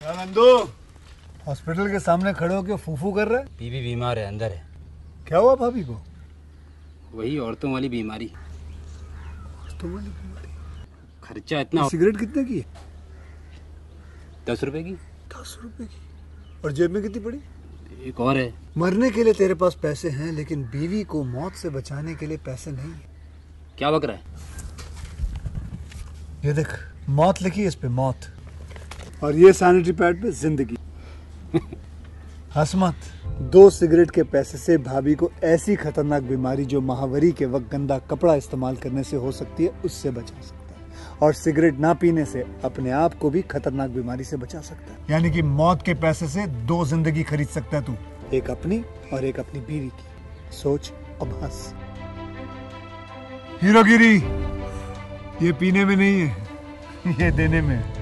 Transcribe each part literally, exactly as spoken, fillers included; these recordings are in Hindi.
नंदू हॉस्पिटल के सामने खड़े होकर फूफू कर रहा है। बीवी बीमार है, अंदर है। क्या हुआ भाभी को? वही औरतों वाली बीमारी। औरतों वाली बीमारी? खर्चा इतना। सिगरेट कितने की? दस रुपए की। दस रुपए की? और जेब में कितनी पड़ी? एक और है। मरने के लिए तेरे पास पैसे हैं, लेकिन बीवी को मौत से बचाने के लिए पैसे नहीं है। क्या बक रहा है? ये देख, मौत लिखी है इस पे, मौत। और ये सैनिटरी पैड पे जिंदगी। हंस मत। दो सिगरेट के पैसे से भाभी को ऐसी खतरनाक बीमारी जो महावरी के वक्त गंदा कपड़ा इस्तेमाल करने से हो सकती है, उससे बचा सकता है। और सिगरेट ना पीने से अपने आप को भी खतरनाक बीमारी से बचा सकता है। यानी कि मौत के पैसे से दो जिंदगी खरीद सकता है तू, एक अपनी और एक अपनी बीवी की। सोच अब हंस। हीरोगिरी ये पीने में नहीं है, ये देने में है।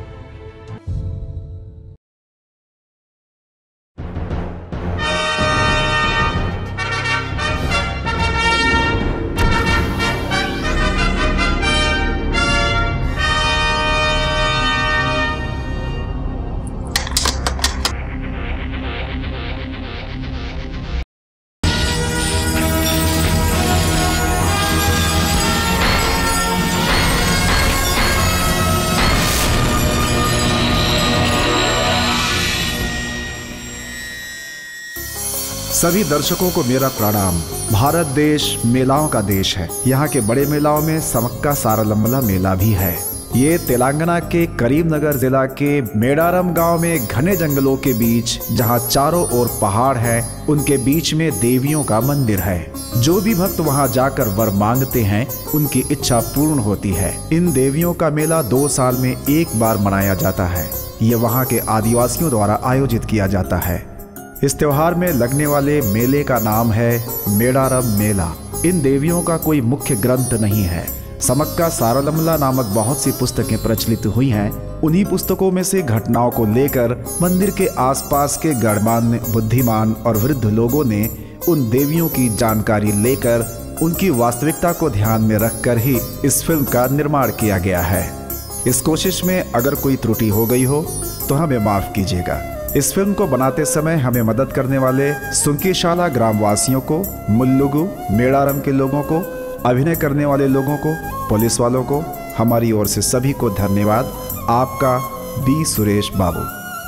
सभी दर्शकों को मेरा प्रणाम। भारत देश मेलाओं का देश है। यहाँ के बड़े मेलाओं में समक्का सारालम्बला मेला भी है। ये तेलंगाना के करीमनगर जिला के मेडारम गांव में घने जंगलों के बीच, जहाँ चारों ओर पहाड़ है, उनके बीच में देवियों का मंदिर है। जो भी भक्त वहाँ जाकर वर मांगते हैं, उनकी इच्छा पूर्ण होती है। इन देवियों का मेला दो साल में एक बार मनाया जाता है। ये वहाँ के आदिवासियों द्वारा आयोजित किया जाता है। इस त्योहार में लगने वाले मेले का नाम है मेडारम मेला। इन देवियों का कोई मुख्य ग्रंथ नहीं है। समक्का सारालम्बला नामक बहुत सी पुस्तकें प्रचलित हुई हैं। उन्हीं पुस्तकों में से घटनाओं को लेकर मंदिर के आसपास के गणमान्य, बुद्धिमान और वृद्ध लोगों ने उन देवियों की जानकारी लेकर उनकी वास्तविकता को ध्यान में रखकर ही इस फिल्म का निर्माण किया गया है। इस कोशिश में अगर कोई त्रुटि हो गई हो तो हमें माफ कीजिएगा। इस फिल्म को बनाते समय हमें मदद करने वाले सुंकीशाला ग्रामवासियों को, मुल्लुगु मेडारम के लोगों को, अभिनय करने वाले लोगों को, पुलिस वालों को, हमारी ओर से सभी को धन्यवाद। आपका बी सुरेश बाबू।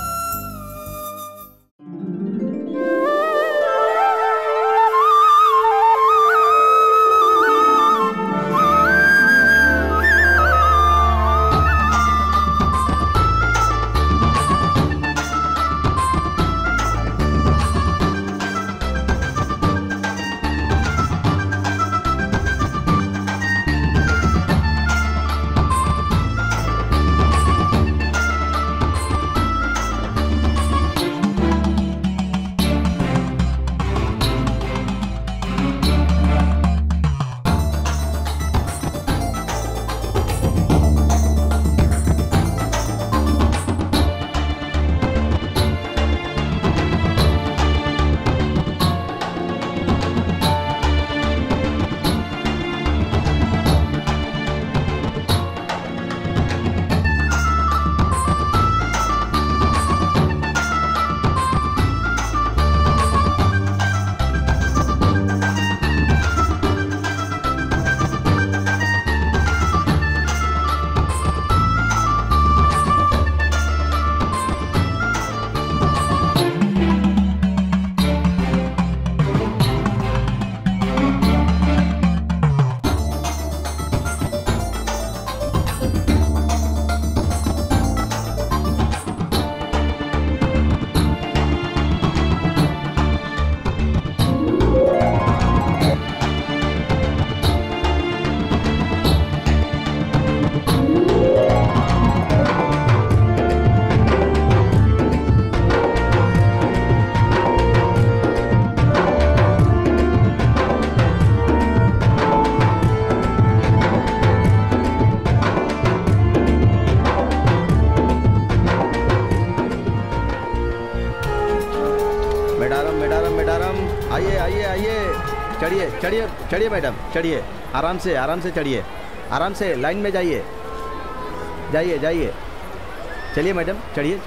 आइए आइए आइए, चढ़िए चढ़िए चढ़िए मैडम, चढ़िए, आराम से आराम से चढ़िए, आराम से लाइन में जाइए, जाइए जाइए, चलिए मैडम, चढ़िए चढ़िए।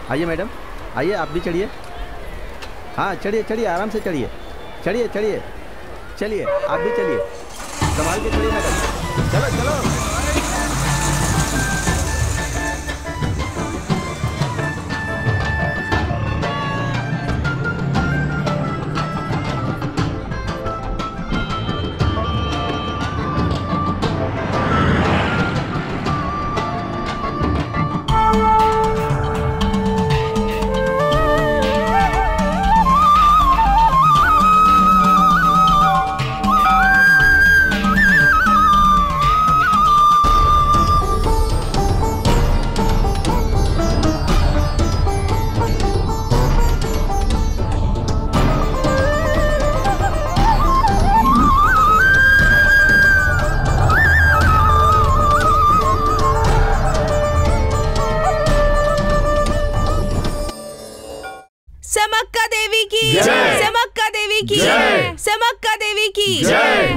आइए मैडम, आइए आप भी चढ़िए। हाँ चढ़िए चढ़िए, आराम से चढ़िए, चढ़िए चढ़िए, चलिए आप भी चलिए, संभाल के चढ़िए मैडम, चलो चलो। समक्का देवी की जय, समक्का देवी की जय, समक्का देवी की जय।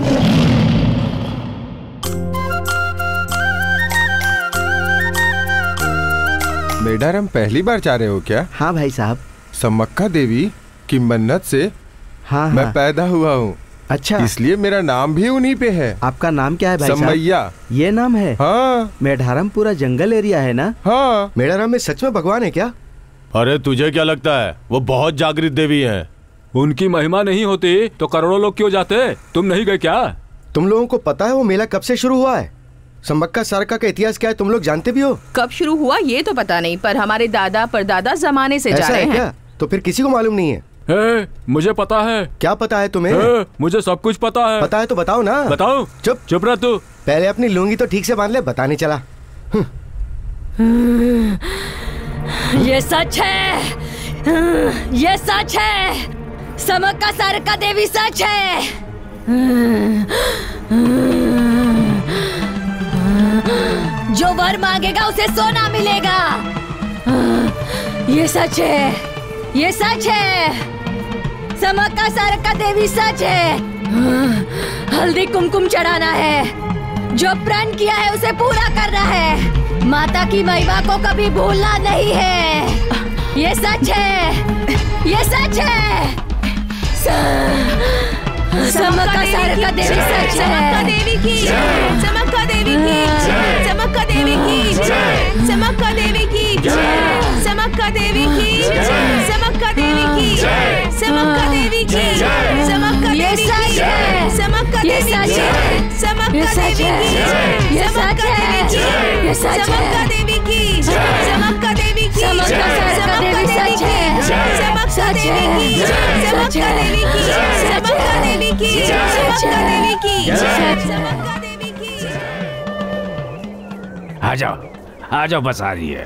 मेडारम पहली बार जा रहे हो क्या? हाँ भाई साहब। समक्का देवी की मन्नत से हाँ मैं हाँ। पैदा हुआ हूँ। अच्छा, इसलिए मेरा नाम भी उन्हीं पे है। आपका नाम क्या है भाई साहब? समैया। ये नाम है? हाँ। मेडारम पूरा जंगल एरिया है ना? हाँ। मेडारम में सच में भगवान है क्या? अरे तुझे क्या लगता है वो बहुत जागृत देवी हैं? उनकी महिमा नहीं होती तो करोड़ों लोग क्यों जाते? तुम नहीं गए क्या? तुम लोगों को पता है वो मेला कब से शुरू हुआ है? समक्का सारका का इतिहास क्या है तुम लोग जानते भी हो? कब शुरू हुआ ये तो पता नहीं, पर हमारे दादा परदादा जमाने से जा रहे हैं। क्या? तो फिर किसी को मालूम नहीं है? हे, मुझे पता है। क्या पता है तुम्हें? हे, मुझे सब कुछ पता है। पता है तो बताओ ना। बताओ। चुप चुप रह तू। पहले अपनी लुंगी तो ठीक से बांध ले, बता नहीं चला। ये सच है, ये सच है, समक्का सारका देवी सच है। जो वर मांगेगा उसे सोना मिलेगा। ये सच है, ये सच है, समक्का सारका देवी सच है। हल्दी कुमकुम चढ़ाना है, जो प्रण किया है उसे पूरा करना है। माता की महिमा को कभी भूलना नहीं है। ये सच है, ये सच है। समक्का सारका देवी सच है। समक्का देवी की जय, समक्का देवी की जय, समक्का देवी की जय, समक्का देवी की जय, समक्का देवी की जय, समक्का देवी की जय, समक्का देवी की जय, समक्का देवी की जय, समक्का देवी की जय, समक्का देवी की जय, समक्का देवी की जय, समक्का देवी की जय, समक्का देवी की जय, समक्का देवी की जय, समक्का देवी की जय, समक्का देवी की जय, समक्का देवी की जय, समक्का देवी की जय, समक्का देवी की जय। आ जाओ, आ जाओ, बस आ रही है।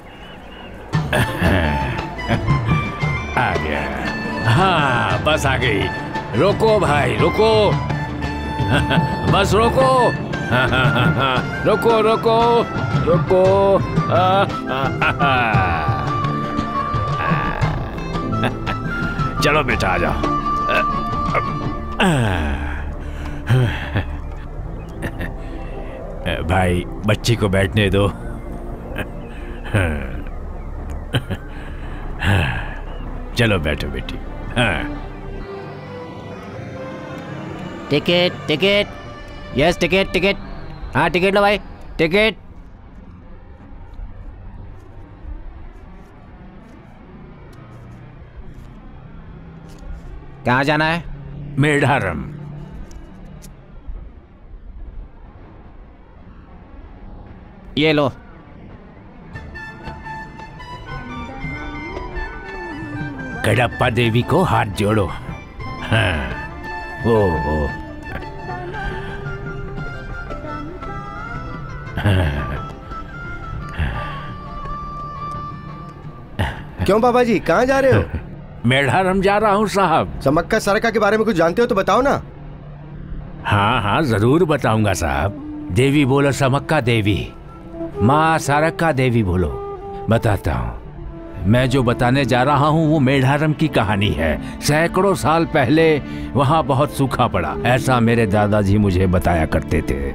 आ गया। हाँ बस आ गई। रोको भाई रोको। बस रोको। रोको रोको रोको। चलो बेटा आ जाओ। भाई बच्ची को बैठने दो। चलो बैठो बेटी। Ticket ticket, yes ticket ticket, हाँ टिकट लो भाई, टिकट। कहाँ जाना है? मेडारम। ये लो। कडप्पा देवी को हाथ जोड़ो। हाँ ओ, ओ। क्यों बाबा जी कहाँ जा रहे हो? मेडारम जा रहा हूँ साहब। समक्का सारका के बारे में कुछ जानते हो तो बताओ ना। हाँ हाँ जरूर बताऊंगा साहब। देवी बोलो समक्का देवी, माँ सारका देवी बोलो। बताता हूँ। मैं जो बताने जा रहा हूँ वो मेडारम की कहानी है। सैकड़ों साल पहले वहाँ बहुत सूखा पड़ा, ऐसा मेरे दादाजी मुझे बताया करते थे।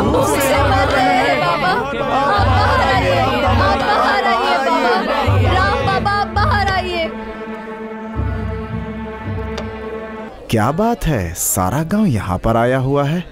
मुझसे मर रहे हैं बाबा। आप बाहर आइए, आप बाहर आइए बाबा। राम बाबा आप बाहर आइए। क्या बात है, सारा गांव यहाँ पर आया हुआ है।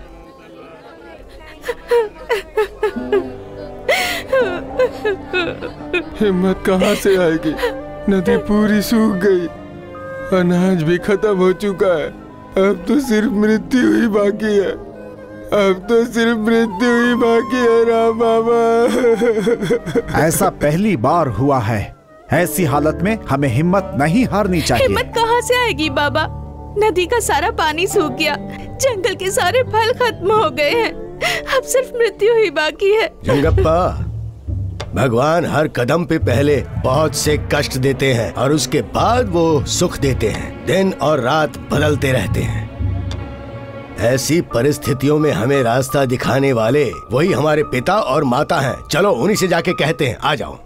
हिम्मत कहाँ से आएगी? नदी पूरी सूख गई, अनाज भी खत्म हो चुका है। अब तो सिर्फ मृत्यु ही बाकी है। अब तो सिर्फ मृत्यु ही बाकी है राम बाबा। ऐसा पहली बार हुआ है। ऐसी हालत में हमें हिम्मत नहीं हारनी चाहिए। हिम्मत कहाँ से आएगी बाबा? नदी का सारा पानी सूख गया, जंगल के सारे फल खत्म हो गए हैं, अब सिर्फ मृत्यु ही बाकी है। जंगप्पा, भगवान हर कदम पे पहले बहुत से कष्ट देते हैं और उसके बाद वो सुख देते हैं। दिन और रात बदलते रहते हैं। ऐसी परिस्थितियों में हमें रास्ता दिखाने वाले वही हमारे पिता और माता हैं। चलो उन्हीं से जाके कहते हैं। आ जाओ।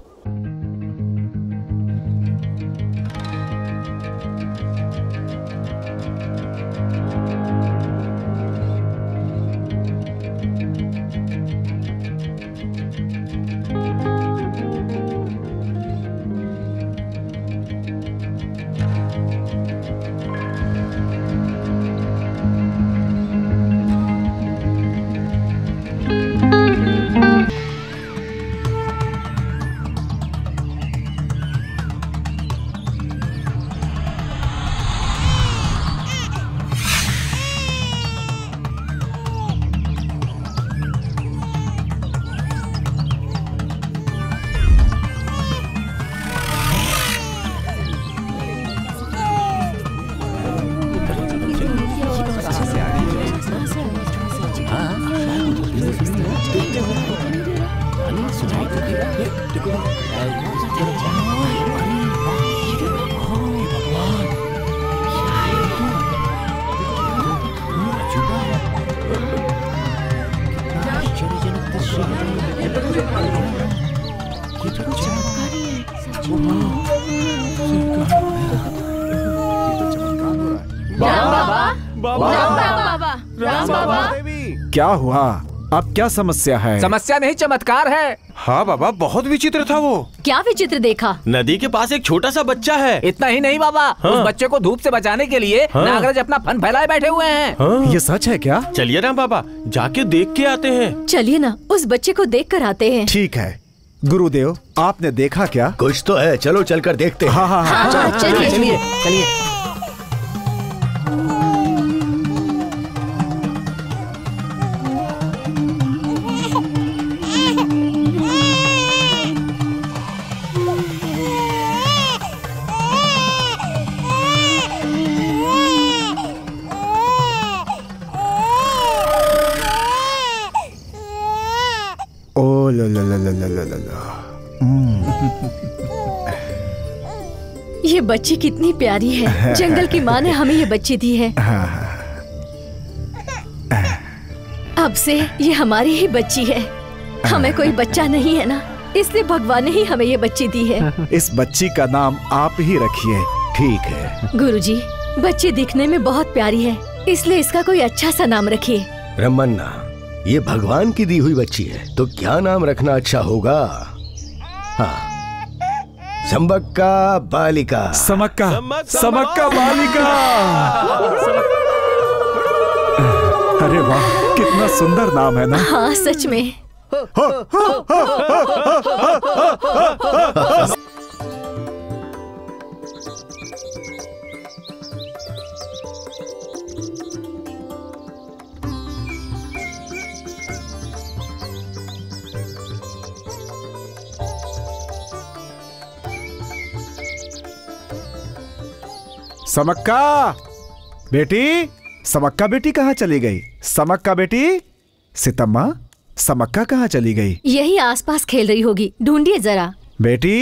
क्या हुआ? अब क्या समस्या है? समस्या नहीं, चमत्कार है। हाँ बाबा, बहुत विचित्र था वो। क्या विचित्र देखा? नदी के पास एक छोटा सा बच्चा है। इतना ही नहीं बाबा, हाँ। उस बच्चे को धूप से बचाने के लिए हाँ। नागराज अपना फन फैलाए बैठे हुए हैं। हाँ। ये सच है क्या? चलिए ना बाबा, जाके देख के आते हैं। चलिए ना, उस बच्चे को देख कर आते हैं। ठीक है। गुरुदेव, आपने देखा क्या? कुछ तो है, चलो चलकर देखते हैं। हाँ हाँ हाँ, हाँ, चलिए चलिए चलिए। ओ ला ला ला ला ला ला ला ला। हम्म। ये बच्ची कितनी प्यारी है। जंगल की माँ ने हमें ये बच्ची दी है। अब से ये हमारी ही बच्ची है। हमें कोई बच्चा नहीं है ना, इसलिए भगवान ने ही हमें ये बच्ची दी है। इस बच्ची का नाम आप ही रखिए। ठीक है गुरुजी, बच्ची दिखने में बहुत प्यारी है, इसलिए इसका कोई अच्छा सा नाम रखिए। रमन्ना, ये भगवान की दी हुई बच्ची है, तो क्या नाम रखना अच्छा होगा? हाँ, संबक्का बालिका। समक्का समक्का बालिका। अरे वाह, कितना सुंदर नाम है ना। हाँ सच में। समक्का बेटी, समक्का बेटी कहाँ चली गई? समक्का बेटी, सीतम्मा, समक्का कहाँ चली गई? यही आसपास खेल रही होगी, ढूंढिए जरा। बेटी,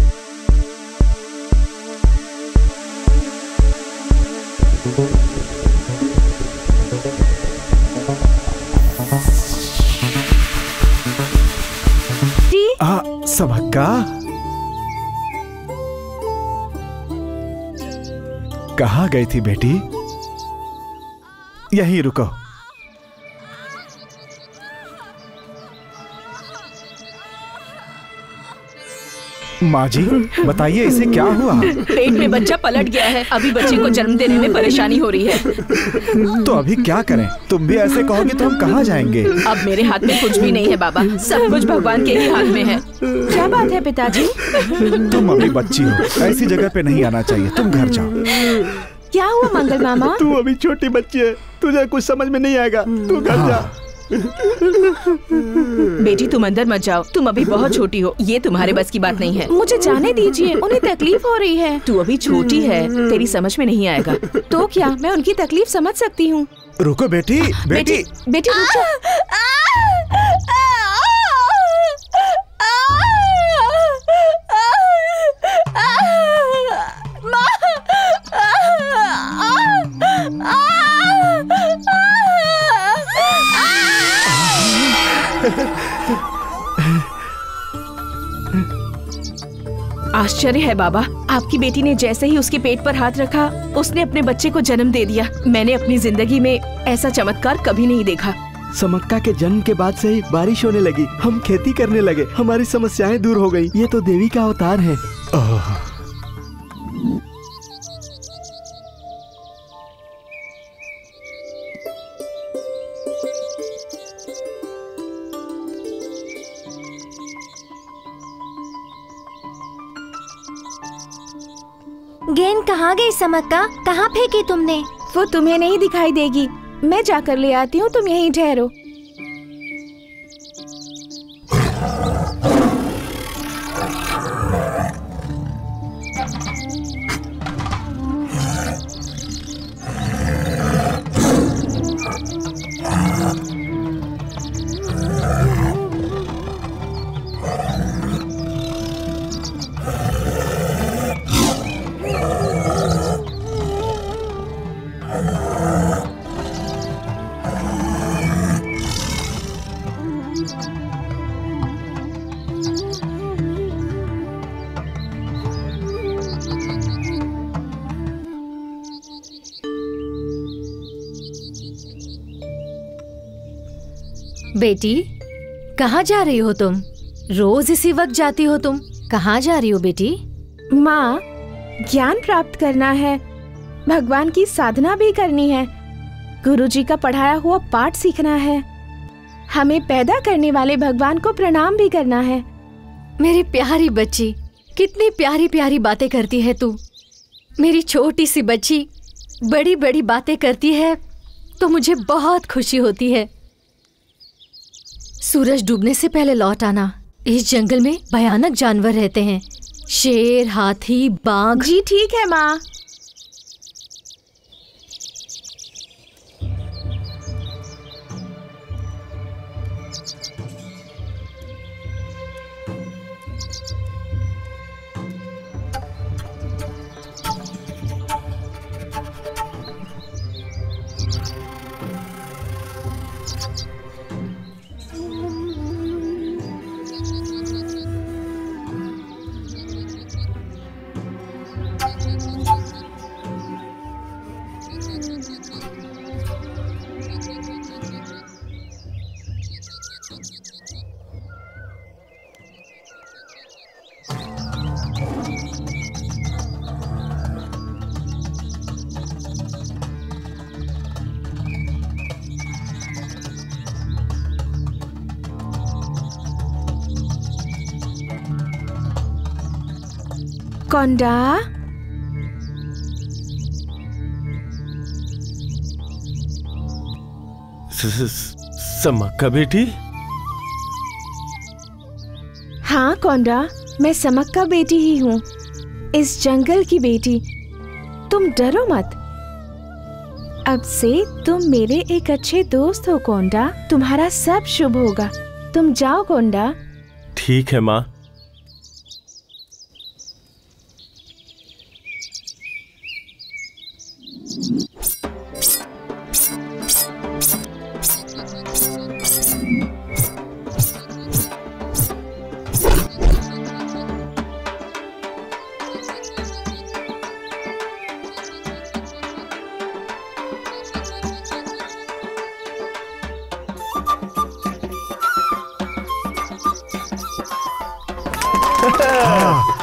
आ, समक्का, कहाँ गई थी बेटी? यहीं रुको। माँ जी बताइए इसे क्या हुआ? पेट में बच्चा पलट गया है। अभी बच्चे को जन्म देने में परेशानी हो रही है। तो अभी क्या करें? तुम भी ऐसे कहोगे तो हम कहाँ जाएंगे? अब मेरे हाथ में कुछ भी नहीं है बाबा, सब कुछ भगवान के ही हाथ में है। क्या बात है पिताजी? तुम अभी बच्ची हो, ऐसी जगह पे नहीं आना चाहिए, तुम घर जाओ। क्या हुआ मंगल मामा? तू अभी छोटी बच्ची है, तुझे कुछ समझ में नहीं आएगा, तू घर हाँ। जा। बेटी तुम अंदर मत जाओ, तुम अभी बहुत छोटी हो, ये तुम्हारे बस की बात नहीं है। मुझे जाने दीजिए, उन्हें तकलीफ हो रही है। तू अभी छोटी है, तेरी समझ में नहीं आएगा। तो क्या मैं उनकी तकलीफ समझ सकती हूँ? रुको बेटी, बेटी बेटी, बेटी रुक जा। आश्चर्य है बाबा, आपकी बेटी ने जैसे ही उसके पेट पर हाथ रखा, उसने अपने बच्चे को जन्म दे दिया। मैंने अपनी जिंदगी में ऐसा चमत्कार कभी नहीं देखा। समक्का के जन्म के बाद से ही बारिश होने लगी, हम खेती करने लगे, हमारी समस्याएं दूर हो गई। ये तो देवी का अवतार है। गेंद कहाँ गई समक्का? कहाँ फेंकी तुमने? वो तुम्हें नहीं दिखाई देगी, मैं जाकर ले आती हूँ, तुम यहीं ठहरो। बेटी कहाँ जा रही हो तुम? रोज इसी वक्त जाती हो तुम, कहाँ जा रही हो बेटी? माँ, ज्ञान प्राप्त करना है, भगवान की साधना भी करनी है, गुरुजी का पढ़ाया हुआ पाठ सीखना है, हमें पैदा करने वाले भगवान को प्रणाम भी करना है। मेरी प्यारी बच्ची, कितनी प्यारी प्यारी बातें करती है तू। मेरी छोटी सी बच्ची बड़ी बड़ी बातें करती है तो मुझे बहुत खुशी होती है। सूरज डूबने से पहले लौट आना। इस जंगल में भयानक जानवर रहते हैं, शेर, हाथी, बाघ। जी ठीक है माँ। कोंडा, समक्का बेटी? हाँ कोंडा, मैं समक्का बेटी ही हूँ, इस जंगल की बेटी। तुम डरो मत, अब से तुम मेरे एक अच्छे दोस्त हो कोंडा। तुम्हारा सब शुभ होगा। तुम जाओ कोंडा। ठीक है माँ।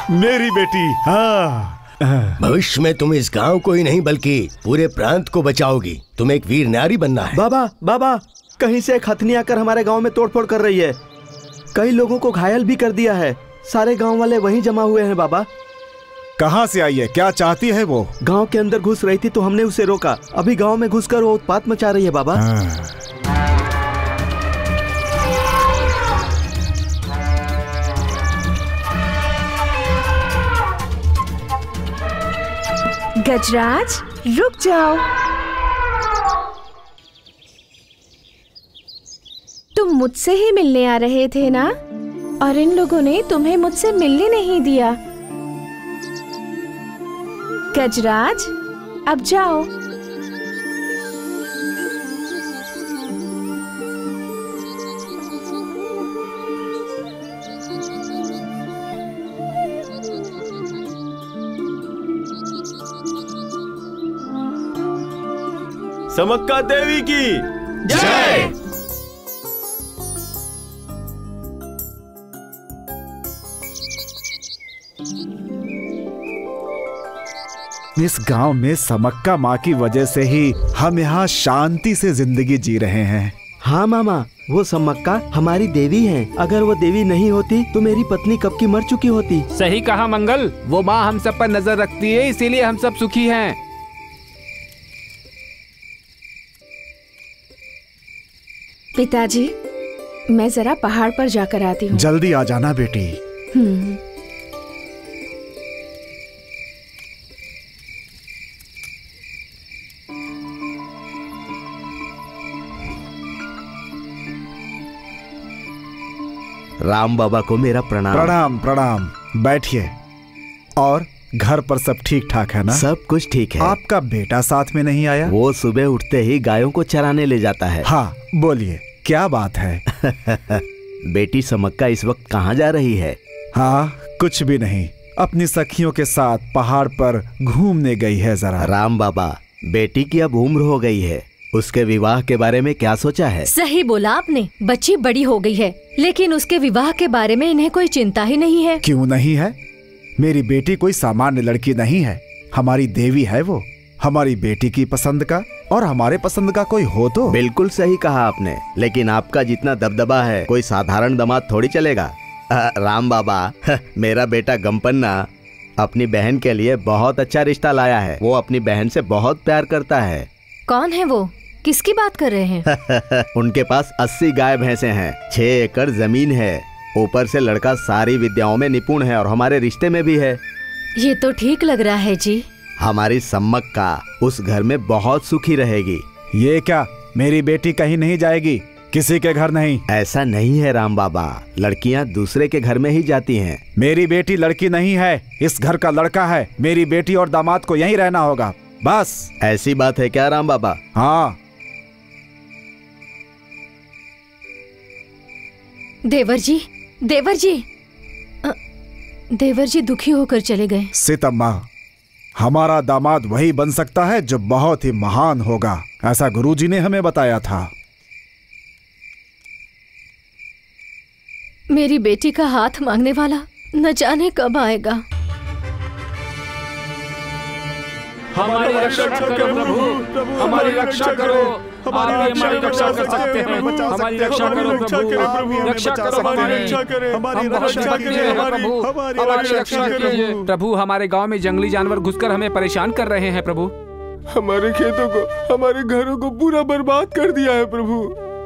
मेरी बेटी। हाँ, भविष्य में तुम इस गांव को ही नहीं बल्कि पूरे प्रांत को बचाओगी। तुम एक वीर नारी बनना है। बाबा बाबा, कहीं से एक हथनी आकर हमारे गांव में तोड़फोड़ कर रही है। कई लोगों को घायल भी कर दिया है। सारे गांव वाले वहीं जमा हुए हैं बाबा। कहाँ से आई है? क्या चाहती है वो? गांव के अंदर घुस रही थी तो हमने उसे रोका। अभी गांव में घुसकर वो उत्पात मचा रही है बाबा। गजराज, रुक जाओ। तुम मुझसे ही मिलने आ रहे थे ना? और इन लोगों ने तुम्हें मुझसे मिलने नहीं दिया। गजराज, अब जाओ। समक्का देवी की जय। इस गांव में समक्का माँ की वजह से ही हम यहाँ शांति से जिंदगी जी रहे हैं। हाँ मामा, वो समक्का हमारी देवी है। अगर वो देवी नहीं होती तो मेरी पत्नी कब की मर चुकी होती। सही कहा मंगल। वो माँ हम सब पर नजर रखती है, इसीलिए हम सब सुखी हैं। पिताजी, मैं जरा पहाड़ पर जाकर आती हूँ। जल्दी आ जाना बेटी। हम्म। राम बाबा को मेरा प्रणाम। प्रणाम प्रणाम। बैठिए। और घर पर सब ठीक ठाक है ना? सब कुछ ठीक है। आपका बेटा साथ में नहीं आया? वो सुबह उठते ही गायों को चराने ले जाता है। हाँ, बोलिए क्या बात है? बेटी समक्का इस वक्त कहाँ जा रही है? हाँ, कुछ भी नहीं, अपनी सखियों के साथ पहाड़ पर घूमने गई है जरा। राम बाबा, बेटी की अब उम्र हो गई है, उसके विवाह के बारे में क्या सोचा है? सही बोला आपने, बच्ची बड़ी हो गई है, लेकिन उसके विवाह के बारे में इन्हें कोई चिंता ही नहीं है। क्यों नहीं है? मेरी बेटी कोई सामान्य लड़की नहीं है, हमारी देवी है वो। हमारी बेटी की पसंद का और हमारे पसंद का कोई हो तो। बिल्कुल सही कहा आपने, लेकिन आपका जितना दबदबा है कोई साधारण दामाद थोड़ी चलेगा। आ, राम बाबा, मेरा बेटा गंपन्ना अपनी बहन के लिए बहुत अच्छा रिश्ता लाया है। वो अपनी बहन से बहुत प्यार करता है। कौन है वो? किसकी बात कर रहे हैं? उनके पास अस्सी गाय भैंसे हैं, छह एकड़ जमीन है, ऊपर से लड़का सारी विद्याओं में निपुण है और हमारे रिश्ते में भी है। ये तो ठीक लग रहा है जी। हमारी समक्का उस घर में बहुत सुखी रहेगी। ये क्या, मेरी बेटी कहीं नहीं जाएगी, किसी के घर नहीं? ऐसा नहीं है राम बाबा, लड़कियां दूसरे के घर में ही जाती हैं। मेरी बेटी लड़की नहीं है, इस घर का लड़का है। मेरी बेटी और दामाद को यहीं रहना होगा, बस। ऐसी बात है क्या राम बाबा? हाँ। देवर जी, देवर जी, देवर जी दुखी होकर चले गए। सीतम्मा, हमारा दामाद वही बन सकता है जो बहुत ही महान होगा, ऐसा गुरुजी ने हमें बताया था। मेरी बेटी का हाथ मांगने वाला न जाने कब आएगा। हमारी रक्षा करो प्रभु, हमारी रक्षा करो। हमारी हमारी रक्षा कर सकते हैं, हमारी रक्षा करो प्रभु, रक्षा करो, हमारी रक्षा करें, हमारी रक्षा कीजिए प्रभु, हमारी रक्षा कीजिए प्रभु। हमारे गांव में जंगली जानवर घुसकर हमें परेशान कर रहे हैं प्रभु। हमारे खेतों को, हमारे घरों को पूरा बर्बाद कर दिया है प्रभु।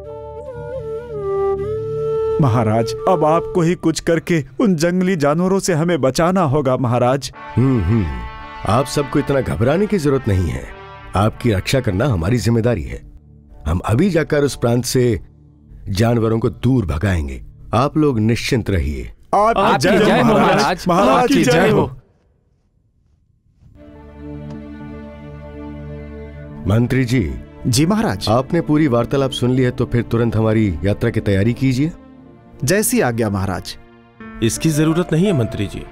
महाराज, अब आपको ही कुछ करके उन जंगली जानवरों से हमें बचाना होगा महाराज। हम्म हम्म आप सबको इतना घबराने की जरूरत नहीं है। आपकी रक्षा करना हमारी जिम्मेदारी है। हम अभी जाकर उस प्रांत से जानवरों को दूर भगाएंगे। आप लोग निश्चिंत रहिए। आपकी जय हो महाराज, महाराज की जय हो। मंत्री जी। जी महाराज। आपने पूरी वार्तालाप सुन ली है तो फिर तुरंत हमारी यात्रा की तैयारी कीजिए। जैसी आज्ञा महाराज। इसकी जरूरत नहीं है मंत्री जी,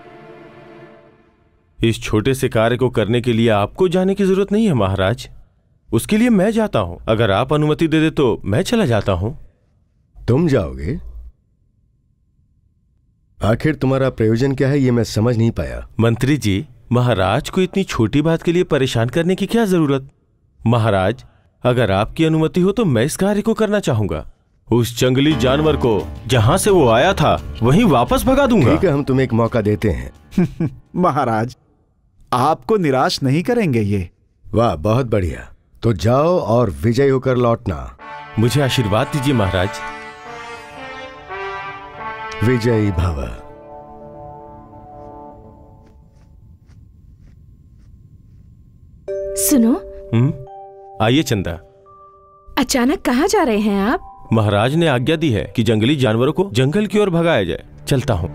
इस छोटे से कार्य को करने के लिए आपको जाने की जरूरत नहीं है महाराज। उसके लिए मैं जाता हूं, अगर आप अनुमति दे दे तो मैं चला जाता हूं। तुम जाओगे? आखिर तुम्हारा प्रयोजन क्या है ये मैं समझ नहीं पाया। मंत्री जी, महाराज को इतनी छोटी बात के लिए परेशान करने की क्या जरूरत। महाराज, अगर आपकी अनुमति हो तो मैं इस कार्य को करना चाहूंगा। उस जंगली जानवर को जहां से वो आया था वहीं वापस भगा दूंगा। ठीक है, हम तुम्हें एक मौका देते हैं। महाराज, आपको निराश नहीं करेंगे ये। वाह, बहुत बढ़िया। तो जाओ और विजयी होकर लौटना। मुझे आशीर्वाद दीजिए महाराज। विजयी भव। सुनो। हम्म, आइए चंदा। अचानक कहाँ जा रहे हैं आप? महाराज ने आज्ञा दी है कि जंगली जानवरों को जंगल की ओर भगाया जाए। चलता हूँ।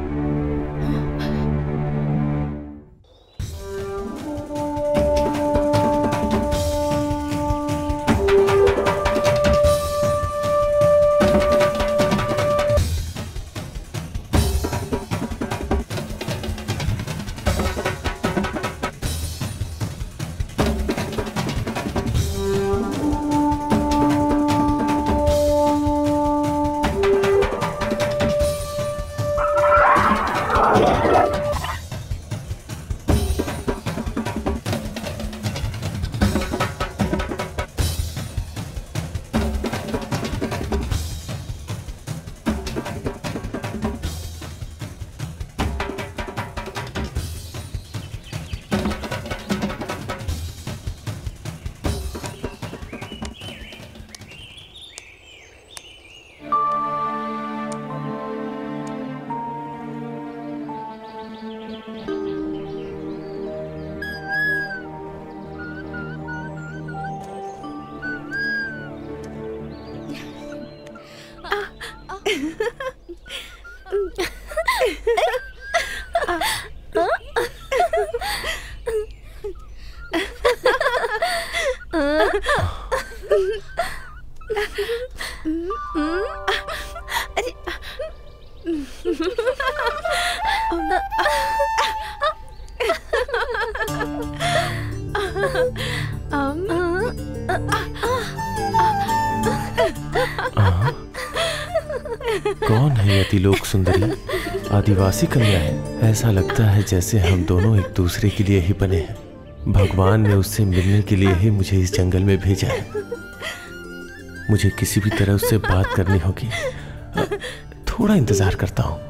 कौन है यति लोक सुंदरी? आदिवासी कन्या है। ऐसा लगता है जैसे हम दोनों एक दूसरे के लिए ही बने हैं। भगवान ने उससे मिलने के लिए ही मुझे इस जंगल में भेजा है। मुझे किसी भी तरह उससे बात करनी होगी। थोड़ा इंतजार करता हूँ।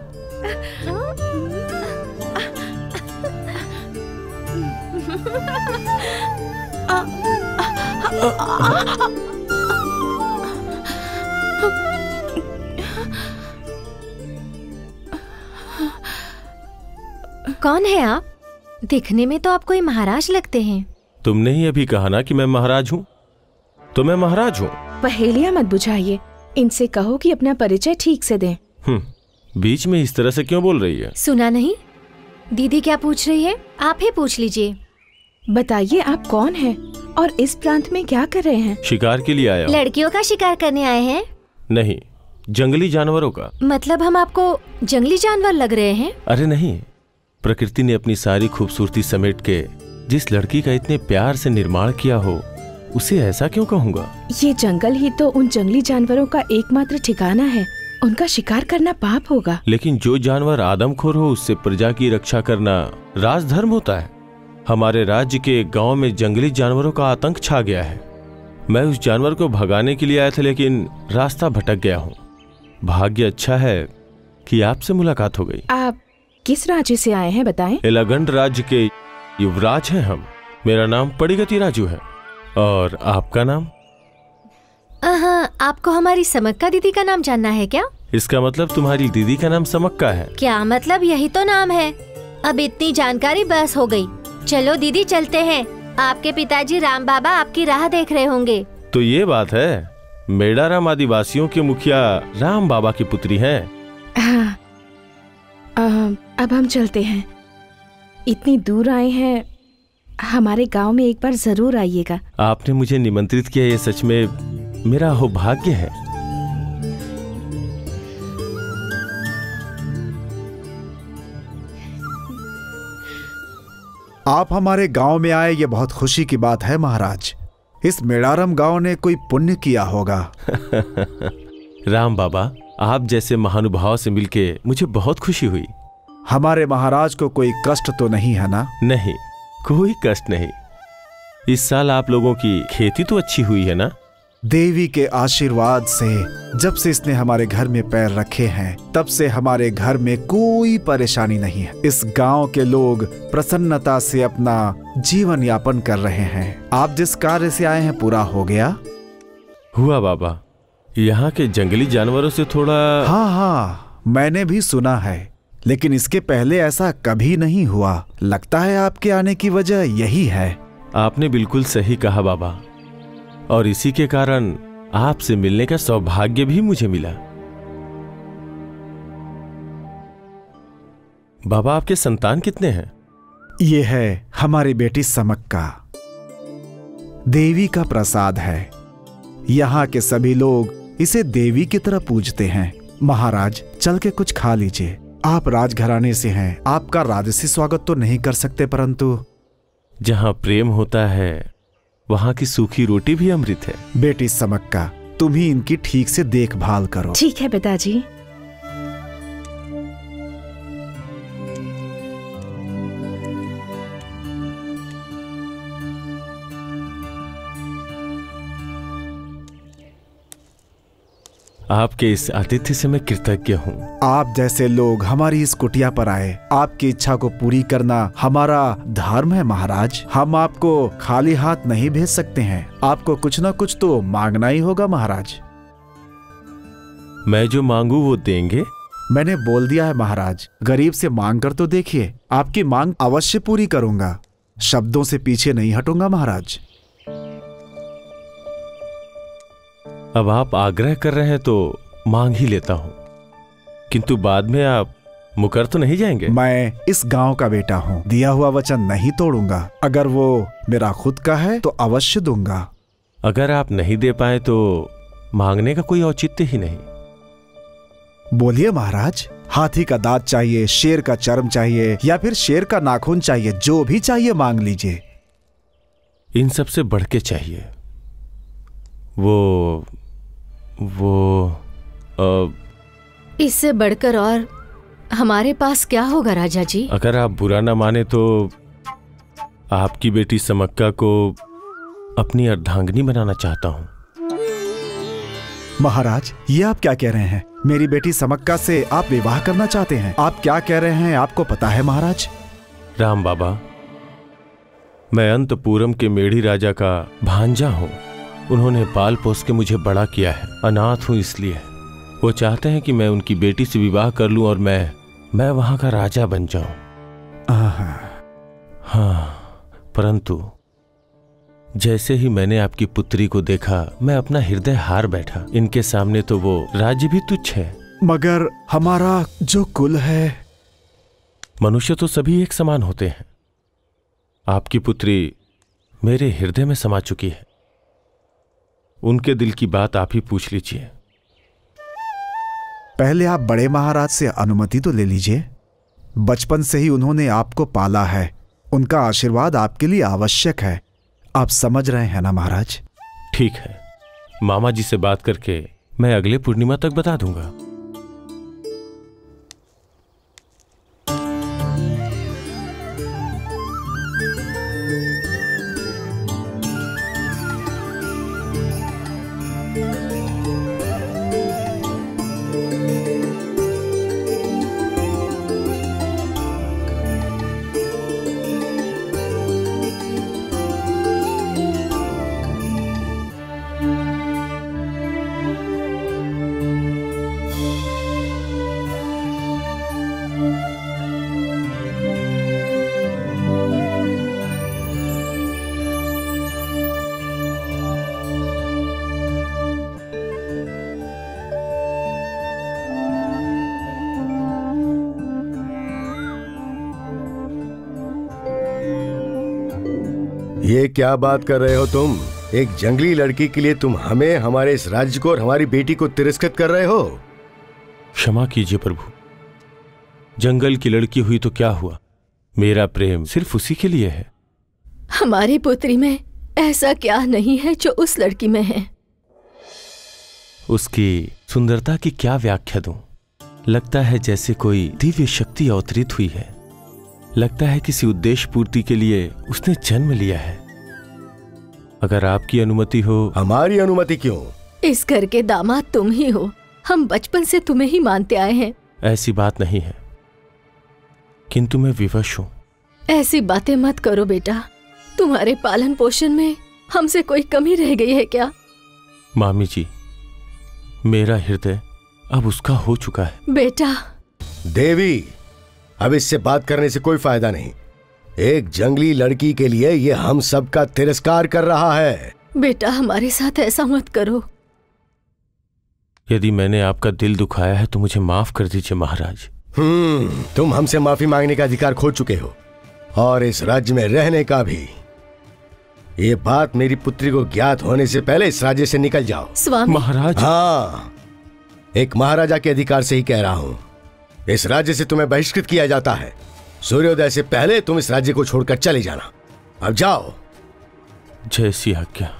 कौन है आप? दिखने में तो आप कोई महाराज लगते हैं। तुमने ही अभी कहा ना कि मैं महाराज हूँ, तो मैं महाराज हूँ। पहेलियां मत बुझाइए, इनसे कहो कि अपना परिचय ठीक से दें। हम्म, बीच में इस तरह से क्यों बोल रही है? सुना नहीं? दीदी क्या पूछ रही है, आप ही पूछ लीजिए। बताइए आप कौन हैं और इस प्रांत में क्या कर रहे हैं? शिकार के लिए आया हूँ। लड़कियों का शिकार करने आए हैं? नहीं, जंगली जानवरों का। मतलब हम आपको जंगली जानवर लग रहे हैं? अरे नहीं, प्रकृति ने अपनी सारी खूबसूरती समेट के जिस लड़की का इतने प्यार से निर्माण किया हो, उसे ऐसा क्यों कहूँगा? ये जंगल ही तो उन जंगली जानवरों का एकमात्र ठिकाना है। उनका शिकार करना पाप होगा। लेकिन जो जानवर आदमखोर हो उससे प्रजा की रक्षा करना राजधर्म होता है। हमारे राज्य के गांव में जंगली जानवरों का आतंक छा गया है। मैं उस जानवर को भगाने के लिए आया था, लेकिन रास्ता भटक गया हूँ। भाग्य अच्छा है कि आपसे मुलाकात हो गई। आप किस राज्य से आए हैं बताएं? एलागंड राज्य के युवराज हैं हम। मेरा नाम पड़ीगति राजू है। और आपका नाम? हाँ, आपको हमारी समक्का दीदी का नाम जानना है क्या? इसका मतलब तुम्हारी दीदी का नाम समक्का है? क्या मतलब, यही तो नाम है। अब इतनी जानकारी बस हो गई। चलो दीदी चलते हैं। आपके पिताजी राम बाबा आपकी राह देख रहे होंगे। तो ये बात है, मेडाराम आदिवासियों के मुखिया राम बाबा की पुत्री हैं। हाँ, अब हम चलते हैं। इतनी दूर आए हैं, हमारे गांव में एक बार जरूर आइएगा। आपने मुझे निमंत्रित किया, ये सच में मेरा सौभाग्य है। आप हमारे गांव में आए, ये बहुत खुशी की बात है महाराज। इस मेडारम गांव ने कोई पुण्य किया होगा। राम बाबा, आप जैसे महानुभाव से मिलके मुझे बहुत खुशी हुई। हमारे महाराज को कोई कष्ट तो नहीं है ना? नहीं, कोई कष्ट नहीं। इस साल आप लोगों की खेती तो अच्छी हुई है ना? देवी के आशीर्वाद से जब से इसने हमारे घर में पैर रखे हैं तब से हमारे घर में कोई परेशानी नहीं है। इस गांव के लोग प्रसन्नता से अपना जीवन यापन कर रहे हैं। आप जिस कार्य से आए हैं पूरा हो गया? हुआ बाबा। यहाँ के जंगली जानवरों से थोड़ा। हाँ हाँ, मैंने भी सुना है, लेकिन इसके पहले ऐसा कभी नहीं हुआ। लगता है आपके आने की वजह यही है। आपने बिल्कुल सही कहा बाबा, और इसी के कारण आपसे मिलने का सौभाग्य भी मुझे मिला। बाबा, आपके संतान कितने हैं? ये है हमारी बेटी समक्का, देवी का प्रसाद है। यहाँ के सभी लोग इसे देवी की तरह पूजते हैं। महाराज, चल के कुछ खा लीजिए। आप राजघराने से हैं, आपका राजसी स्वागत तो नहीं कर सकते, परंतु जहाँ प्रेम होता है वहां की सूखी रोटी भी अमृत है। बेटी समक्का, तुम ही इनकी ठीक से देखभाल करो। ठीक है पिताजी। आपके इस आतिथ्य से मैं कृतज्ञ हूँ। आप जैसे लोग हमारी इस कुटिया पर आए, आपकी इच्छा को पूरी करना हमारा धर्म है महाराज। हम आपको खाली हाथ नहीं भेज सकते हैं, आपको कुछ ना कुछ तो मांगना ही होगा महाराज। मैं जो मांगू वो देंगे? मैंने बोल दिया है महाराज, गरीब से मांग कर तो देखिए, आपकी मांग अवश्य पूरी करूंगा। शब्दों से पीछे नहीं हटूंगा महाराज। अब आप आग्रह कर रहे हैं तो मांग ही लेता हूं, किंतु बाद में आप मुकर तो नहीं जाएंगे? मैं इस गांव का बेटा हूं, दिया हुआ वचन नहीं तोड़ूंगा। अगर वो मेरा खुद का है तो अवश्य दूंगा। अगर आप नहीं दे पाए तो मांगने का कोई औचित्य ही नहीं। बोलिए महाराज, हाथी का दांत चाहिए, शेर का चर्म चाहिए, या फिर शेर का नाखून चाहिए, जो भी चाहिए मांग लीजिए। इन सब से बढ़ के चाहिए वो वो आ, इससे बढ़कर और हमारे पास क्या होगा राजा जी? अगर आप बुरा ना माने तो आपकी बेटी समक्का को अपनी अर्धांगिनी बनाना चाहता हूं। महाराज, ये आप क्या कह रहे हैं? मेरी बेटी समक्का से आप विवाह करना चाहते हैं? आप क्या कह रहे हैं आपको पता है महाराज? राम बाबा, मैं अंतपुरम के मेढ़ी राजा का भांजा हूं। उन्होंने पाल पोस के मुझे बड़ा किया है। अनाथ हूं इसलिए वो चाहते हैं कि मैं उनकी बेटी से विवाह कर लूं और मैं मैं वहां का राजा बन जाऊं। हाँ, परंतु जैसे ही मैंने आपकी पुत्री को देखा मैं अपना हृदय हार बैठा। इनके सामने तो वो राज्य भी तुच्छ है। मगर हमारा जो कुल है। मनुष्य तो सभी एक समान होते हैं। आपकी पुत्री मेरे हृदय में समा चुकी है। उनके दिल की बात आप ही पूछ लीजिए। पहले आप बड़े महाराज से अनुमति तो ले लीजिए। बचपन से ही उन्होंने आपको पाला है, उनका आशीर्वाद आपके लिए आवश्यक है। आप समझ रहे हैं ना महाराज? ठीक है, मामा जी से बात करके मैं अगले पूर्णिमा तक बता दूंगा। ये क्या बात कर रहे हो तुम? एक जंगली लड़की के लिए तुम हमें, हमारे इस राज्य को और हमारी बेटी को तिरस्कृत कर रहे हो? क्षमा कीजिए प्रभु, जंगल की लड़की हुई तो क्या हुआ, मेरा प्रेम सिर्फ उसी के लिए है। हमारी पुत्री में ऐसा क्या नहीं है जो उस लड़की में है? उसकी सुंदरता की क्या व्याख्या दूं? लगता है जैसे कोई दिव्य शक्ति अवतरित हुई है। लगता है किसी उद्देश्य पूर्ति के लिए उसने जन्म लिया है। अगर आपकी अनुमति हो। हमारी अनुमति क्यों? इस घर के दामाद तुम ही हो। हम बचपन से तुम्हें ही मानते आए हैं। ऐसी बात नहीं है, किंतु मैं विवश हूं। ऐसी बातें मत करो बेटा। तुम्हारे पालन पोषण में हमसे कोई कमी रह गई है क्या? मामी जी, मेरा हृदय अब उसका हो चुका है। बेटा। देवी, अब इससे बात करने से कोई फायदा नहीं। एक जंगली लड़की के लिए ये हम सबका तिरस्कार कर रहा है। बेटा, हमारे साथ ऐसा मत करो। यदि मैंने आपका दिल दुखाया है तो मुझे माफ कर दीजिए महाराज। हम्म, तुम हमसे माफी मांगने का अधिकार खो चुके हो और इस राज्य में रहने का भी। ये बात मेरी पुत्री को ज्ञात होने से पहले इस राज्य से निकल जाओ। स्वामी। महाराज। हाँ, एक महाराजा के अधिकार से ही कह रहा हूं। इस राज्य से तुम्हें बहिष्कृत किया जाता है। सूर्योदय से पहले तुम इस राज्य को छोड़कर चले जाना। अब जाओ। जैसी आज्ञा।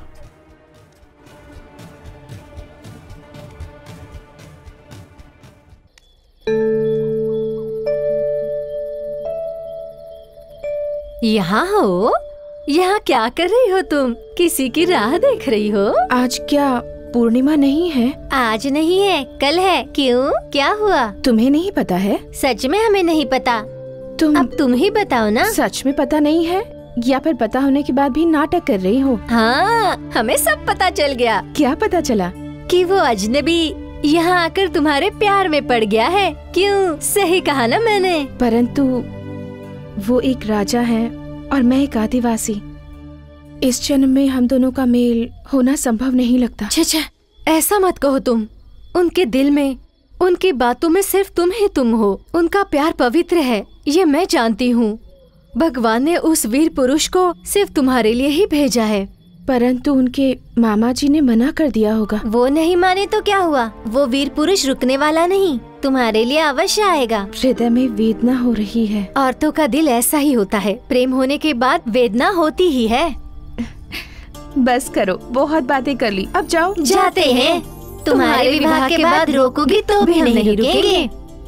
यहाँ हो? यहाँ क्या कर रही हो तुम? किसी की राह देख रही हो? आज क्या पूर्णिमा नहीं है? आज नहीं है, कल है। क्यों, क्या हुआ? तुम्हें नहीं पता है? सच में हमें नहीं पता। तुम अब तुम ही बताओ ना। सच में पता नहीं है या फिर पता होने के बाद भी नाटक कर रही हो? हाँ, हमें सब पता चल गया। क्या पता चला? कि वो अजनबी यहाँ आकर तुम्हारे प्यार में पड़ गया है। क्यों, सही कहा ना मैंने? परंतु वो एक राजा है और मैं एक आदिवासी। इस जन्म में हम दोनों का मेल होना संभव नहीं लगता। छे छे, ऐसा मत कहो तुम। उनके दिल में, उनकी बातों में सिर्फ तुम ही तुम हो। उनका प्यार पवित्र है, ये मैं जानती हूँ। भगवान ने उस वीर पुरुष को सिर्फ तुम्हारे लिए ही भेजा है। परंतु उनके मामा जी ने मना कर दिया होगा। वो नहीं माने तो क्या हुआ? वो वीर पुरुष रुकने वाला नहीं, तुम्हारे लिए अवश्य आएगा। हृदय में वेदना हो रही है। औरतों का दिल ऐसा ही होता है, प्रेम होने के बाद वेदना होती ही है। बस करो, बहुत बातें कर ली, अब जाओ। जाते हैं। तुम्हारे विवाह के बाद रोकोगी तो भी हम नहीं रुकेंगे।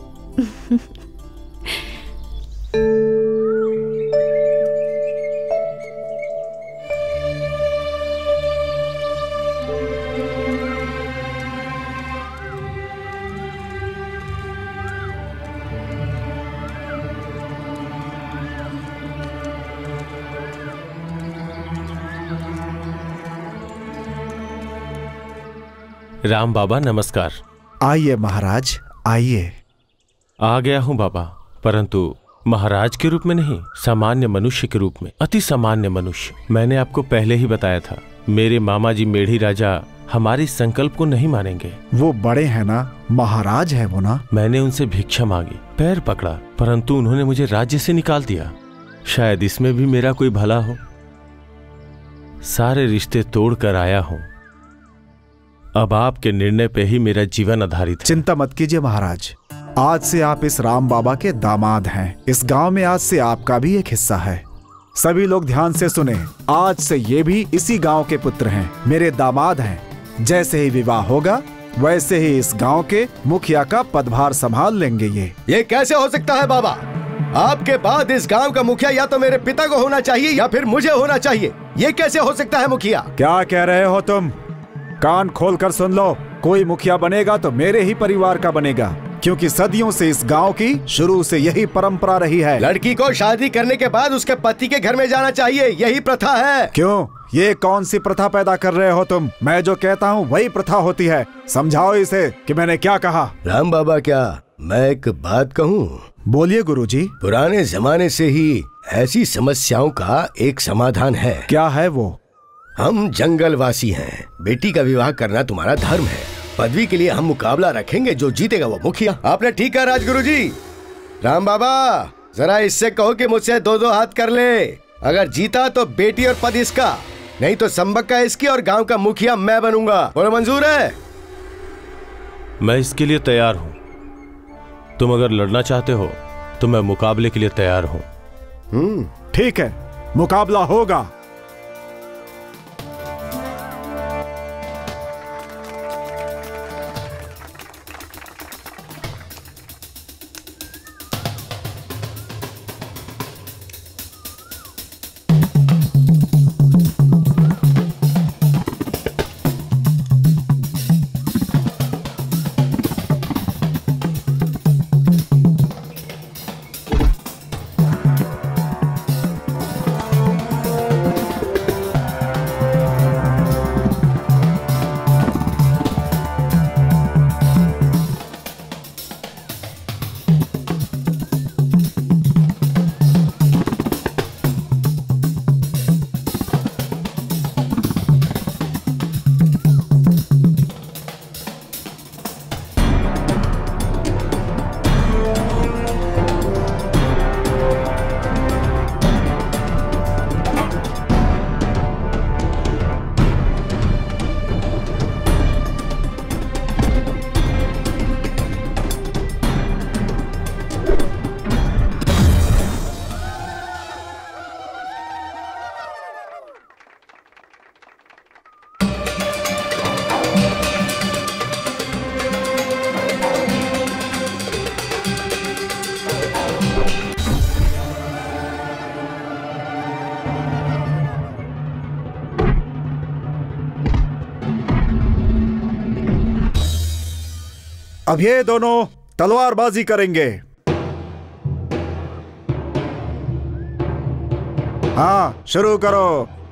राम बाबा नमस्कार। आइए महाराज, आइए। आ गया हूँ बाबा, परंतु महाराज के रूप में नहीं, सामान्य मनुष्य के रूप में। अति सामान्य मनुष्य। मैंने आपको पहले ही बताया था, मेरे मामा जी मेढ़ी राजा हमारे संकल्प को नहीं मानेंगे। वो बड़े हैं ना, महाराज है वो ना। मैंने उनसे भिक्षा मांगी, पैर पकड़ा, परंतु उन्होंने मुझे राज्य से निकाल दिया। शायद इसमें भी मेरा कोई भला हो। सारे रिश्ते तोड़ कर आया हूँ। अब आपके निर्णय पे ही मेरा जीवन आधारित है। चिंता मत कीजिए महाराज, आज से आप इस राम बाबा के दामाद हैं। इस गांव में आज से आपका भी एक हिस्सा है। सभी लोग ध्यान से सुने, आज से ये भी इसी गांव के पुत्र हैं, मेरे दामाद हैं। जैसे ही विवाह होगा वैसे ही इस गांव के मुखिया का पदभार संभाल लेंगे। ये ये कैसे हो सकता है बाबा? आपके बाद इस गांव का मुखिया या तो मेरे पिता को होना चाहिए या फिर मुझे होना चाहिए। ये कैसे हो सकता है मुखिया? क्या कह रहे हो तुम? कान खोलकर सुन लो, कोई मुखिया बनेगा तो मेरे ही परिवार का बनेगा, क्योंकि सदियों से इस गांव की शुरू से यही परंपरा रही है। लड़की को शादी करने के बाद उसके पति के घर में जाना चाहिए, यही प्रथा है। क्यों, ये कौन सी प्रथा पैदा कर रहे हो तुम? मैं जो कहता हूँ वही प्रथा होती है। समझाओ इसे कि मैंने क्या कहा। राम बाबा, क्या मैं एक बात कहूँ? बोलिए गुरुजी। पुराने जमाने से ही ऐसी समस्याओं का एक समाधान है। क्या है वो? हम जंगलवासी हैं, बेटी का विवाह करना तुम्हारा धर्म है। पदवी के लिए हम मुकाबला रखेंगे, जो जीतेगा वो मुखिया। आपने ठीक कहा राजगुरु जी। राम बाबा, जरा इससे कहो कि मुझसे दो दो हाथ कर ले। अगर जीता तो बेटी और पद इसका, नहीं तो संबक्का इसकी और गांव का मुखिया मैं बनूंगा। बोलो मंजूर है? मैं इसके लिए तैयार हूँ। तुम अगर लड़ना चाहते हो तो मैं मुकाबले के लिए तैयार हूँ। हम्म, ठीक है, मुकाबला होगा। अब ये दोनों तलवारबाजी करेंगे। हाँ, शुरू करो।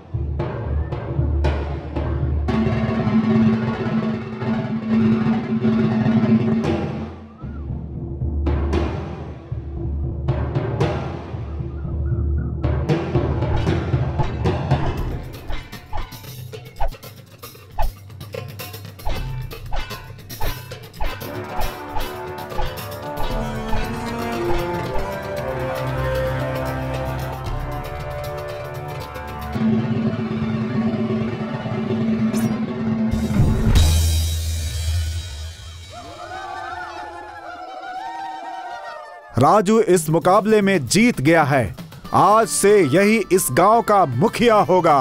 राजू इस मुकाबले में जीत गया है। आज से यही इस गांव का मुखिया होगा।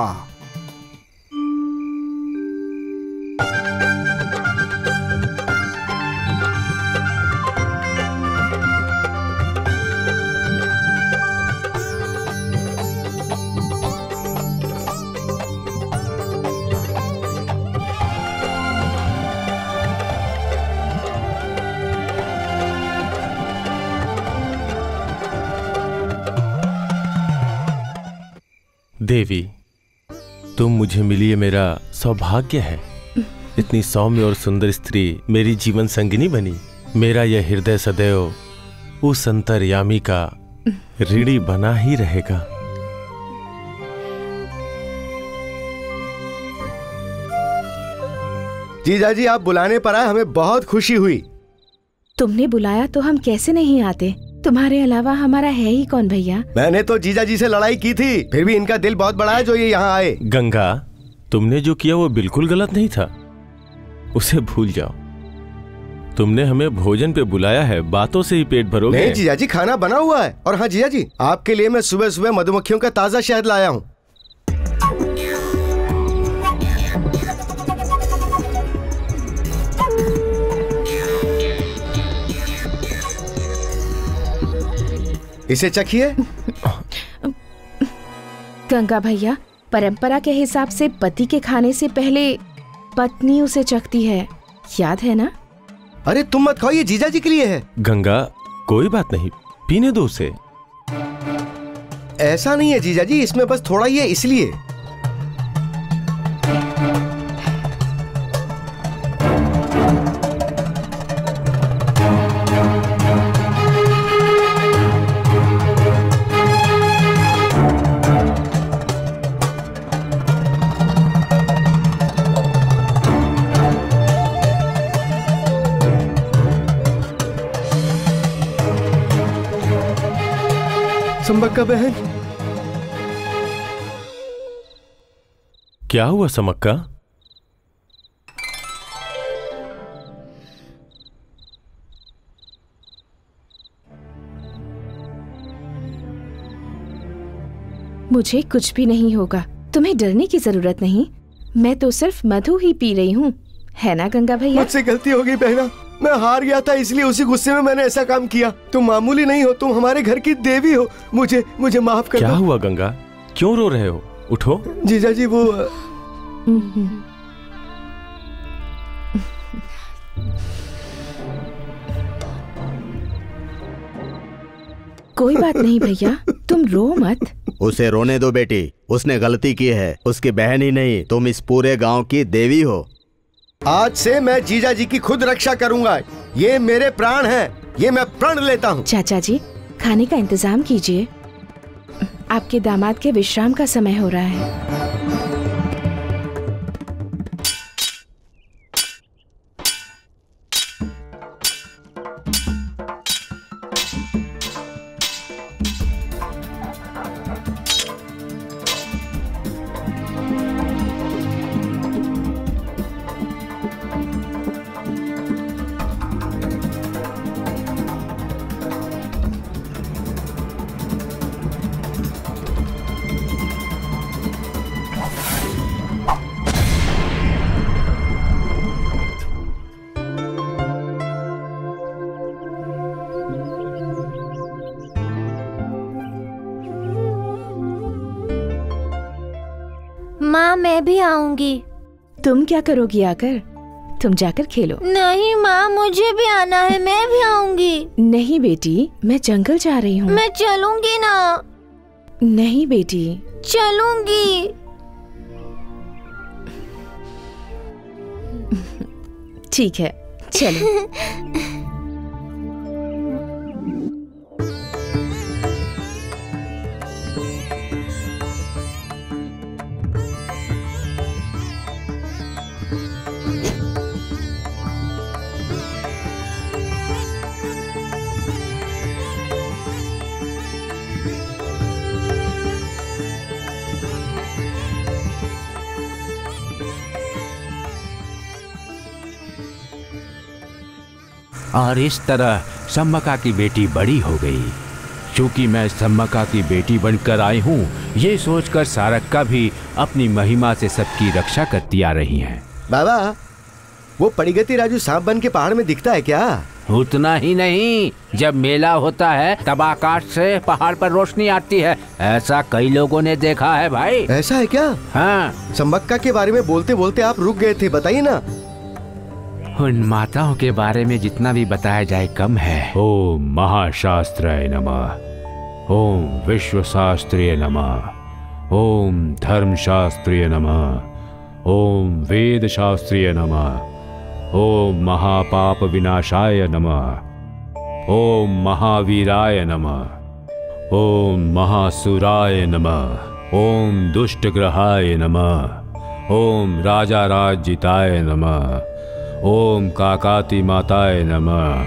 देवी, तुम मुझे मिली ये मेरा सौभाग्य है। इतनी सौम्य और सुंदर स्त्री मेरी जीवन संगिनी बनी। मेरा यह हृदय सदैव उस अंतर्यामी का ऋणी बना ही रहेगा। जीजा जी, आप बुलाने पर आए, हमें बहुत खुशी हुई। तुमने बुलाया तो हम कैसे नहीं आते। तुम्हारे अलावा हमारा है ही कौन भैया। मैंने तो जीजा जी से लड़ाई की थी, फिर भी इनका दिल बहुत बड़ा है जो ये यहाँ आए। गंगा, तुमने जो किया वो बिल्कुल गलत नहीं था, उसे भूल जाओ। तुमने हमें भोजन पे बुलाया है, बातों से ही पेट भरोगे। नहीं जीजा जी, खाना बना हुआ है। और हाँ जीजा जी, आपके लिए मैं सुबह सुबह मधुमक्खियों का ताजा शहद लाया हूँ। इसे चखिए। गंगा भैया, परंपरा के हिसाब से पति के खाने से पहले पत्नी उसे चखती है, याद है ना? अरे तुम मत खाओ, ये जीजा जी के लिए है। गंगा, कोई बात नहीं, पीने दो उसे। ऐसा नहीं है जीजा जी, इसमें बस थोड़ा ही है इसलिए। समक्का बहन, क्या हुआ समक्का? मुझे कुछ भी नहीं होगा, तुम्हें डरने की जरूरत नहीं। मैं तो सिर्फ मधु ही पी रही हूँ, है ना गंगा भैया? मुझसे गलती हो गई बहना, मैं हार गया था, इसलिए उसी गुस्से में मैंने ऐसा काम किया। तुम मामूली नहीं हो, तुम हमारे घर की देवी हो। मुझे मुझे माफ कर दो। क्या हुआ गंगा, क्यों रो रहे हो? उठो। जीजा जी, वो कोई बात नहीं भैया, तुम रो मत। उसे रोने दो बेटी, उसने गलती की है, उसकी बहन ही नहीं, तुम इस पूरे गांव की देवी हो। आज से मैं जीजा जी की खुद रक्षा करूंगा। ये मेरे प्राण हैं, ये मैं प्रण लेता हूँ। चाचा जी, खाने का इंतजाम कीजिए, आपके दामाद के विश्राम का समय हो रहा है। माँ, मैं भी आऊंगी। तुम क्या करोगी आकर? तुम जाकर खेलो। नहीं माँ, मुझे भी आना है, मैं भी आऊंगी। नहीं बेटी, मैं जंगल जा रही हूँ। मैं चलूंगी ना। नहीं बेटी, चलूंगी। ठीक है, चलो। और इस तरह सम्मका की बेटी बड़ी हो गई। क्योंकि मैं सम्मका की बेटी बनकर आई हूँ, ये सोचकर सारक्का भी अपनी महिमा से सबकी रक्षा करती आ रही हैं। बाबा, वो पड़ीगति राजू सांप बन के पहाड़ में दिखता है क्या? उतना ही नहीं, जब मेला होता है तब आकाश से पहाड़ पर रोशनी आती है। ऐसा कई लोगों ने देखा है भाई। ऐसा है क्या? हाँ। सम्मका के बारे में बोलते बोलते आप रुक गए थे, बताइए ना। उन माताओं के बारे में जितना भी बताया जाए कम है। ओम महाशास्त्राय नमः, ओम विश्वशास्त्रीय नमः, ओम धर्मशास्त्रीय नमः, ओम वेद शास्त्रीय नमः, ओम महापाप विनाशाय नमः, ओम महावीराय नमः, ओम महासुराय नमः, ओम दुष्टग्रहाय नमः, ओम राजा राज्यिताय नमः, ओम काकाती माताय नमः।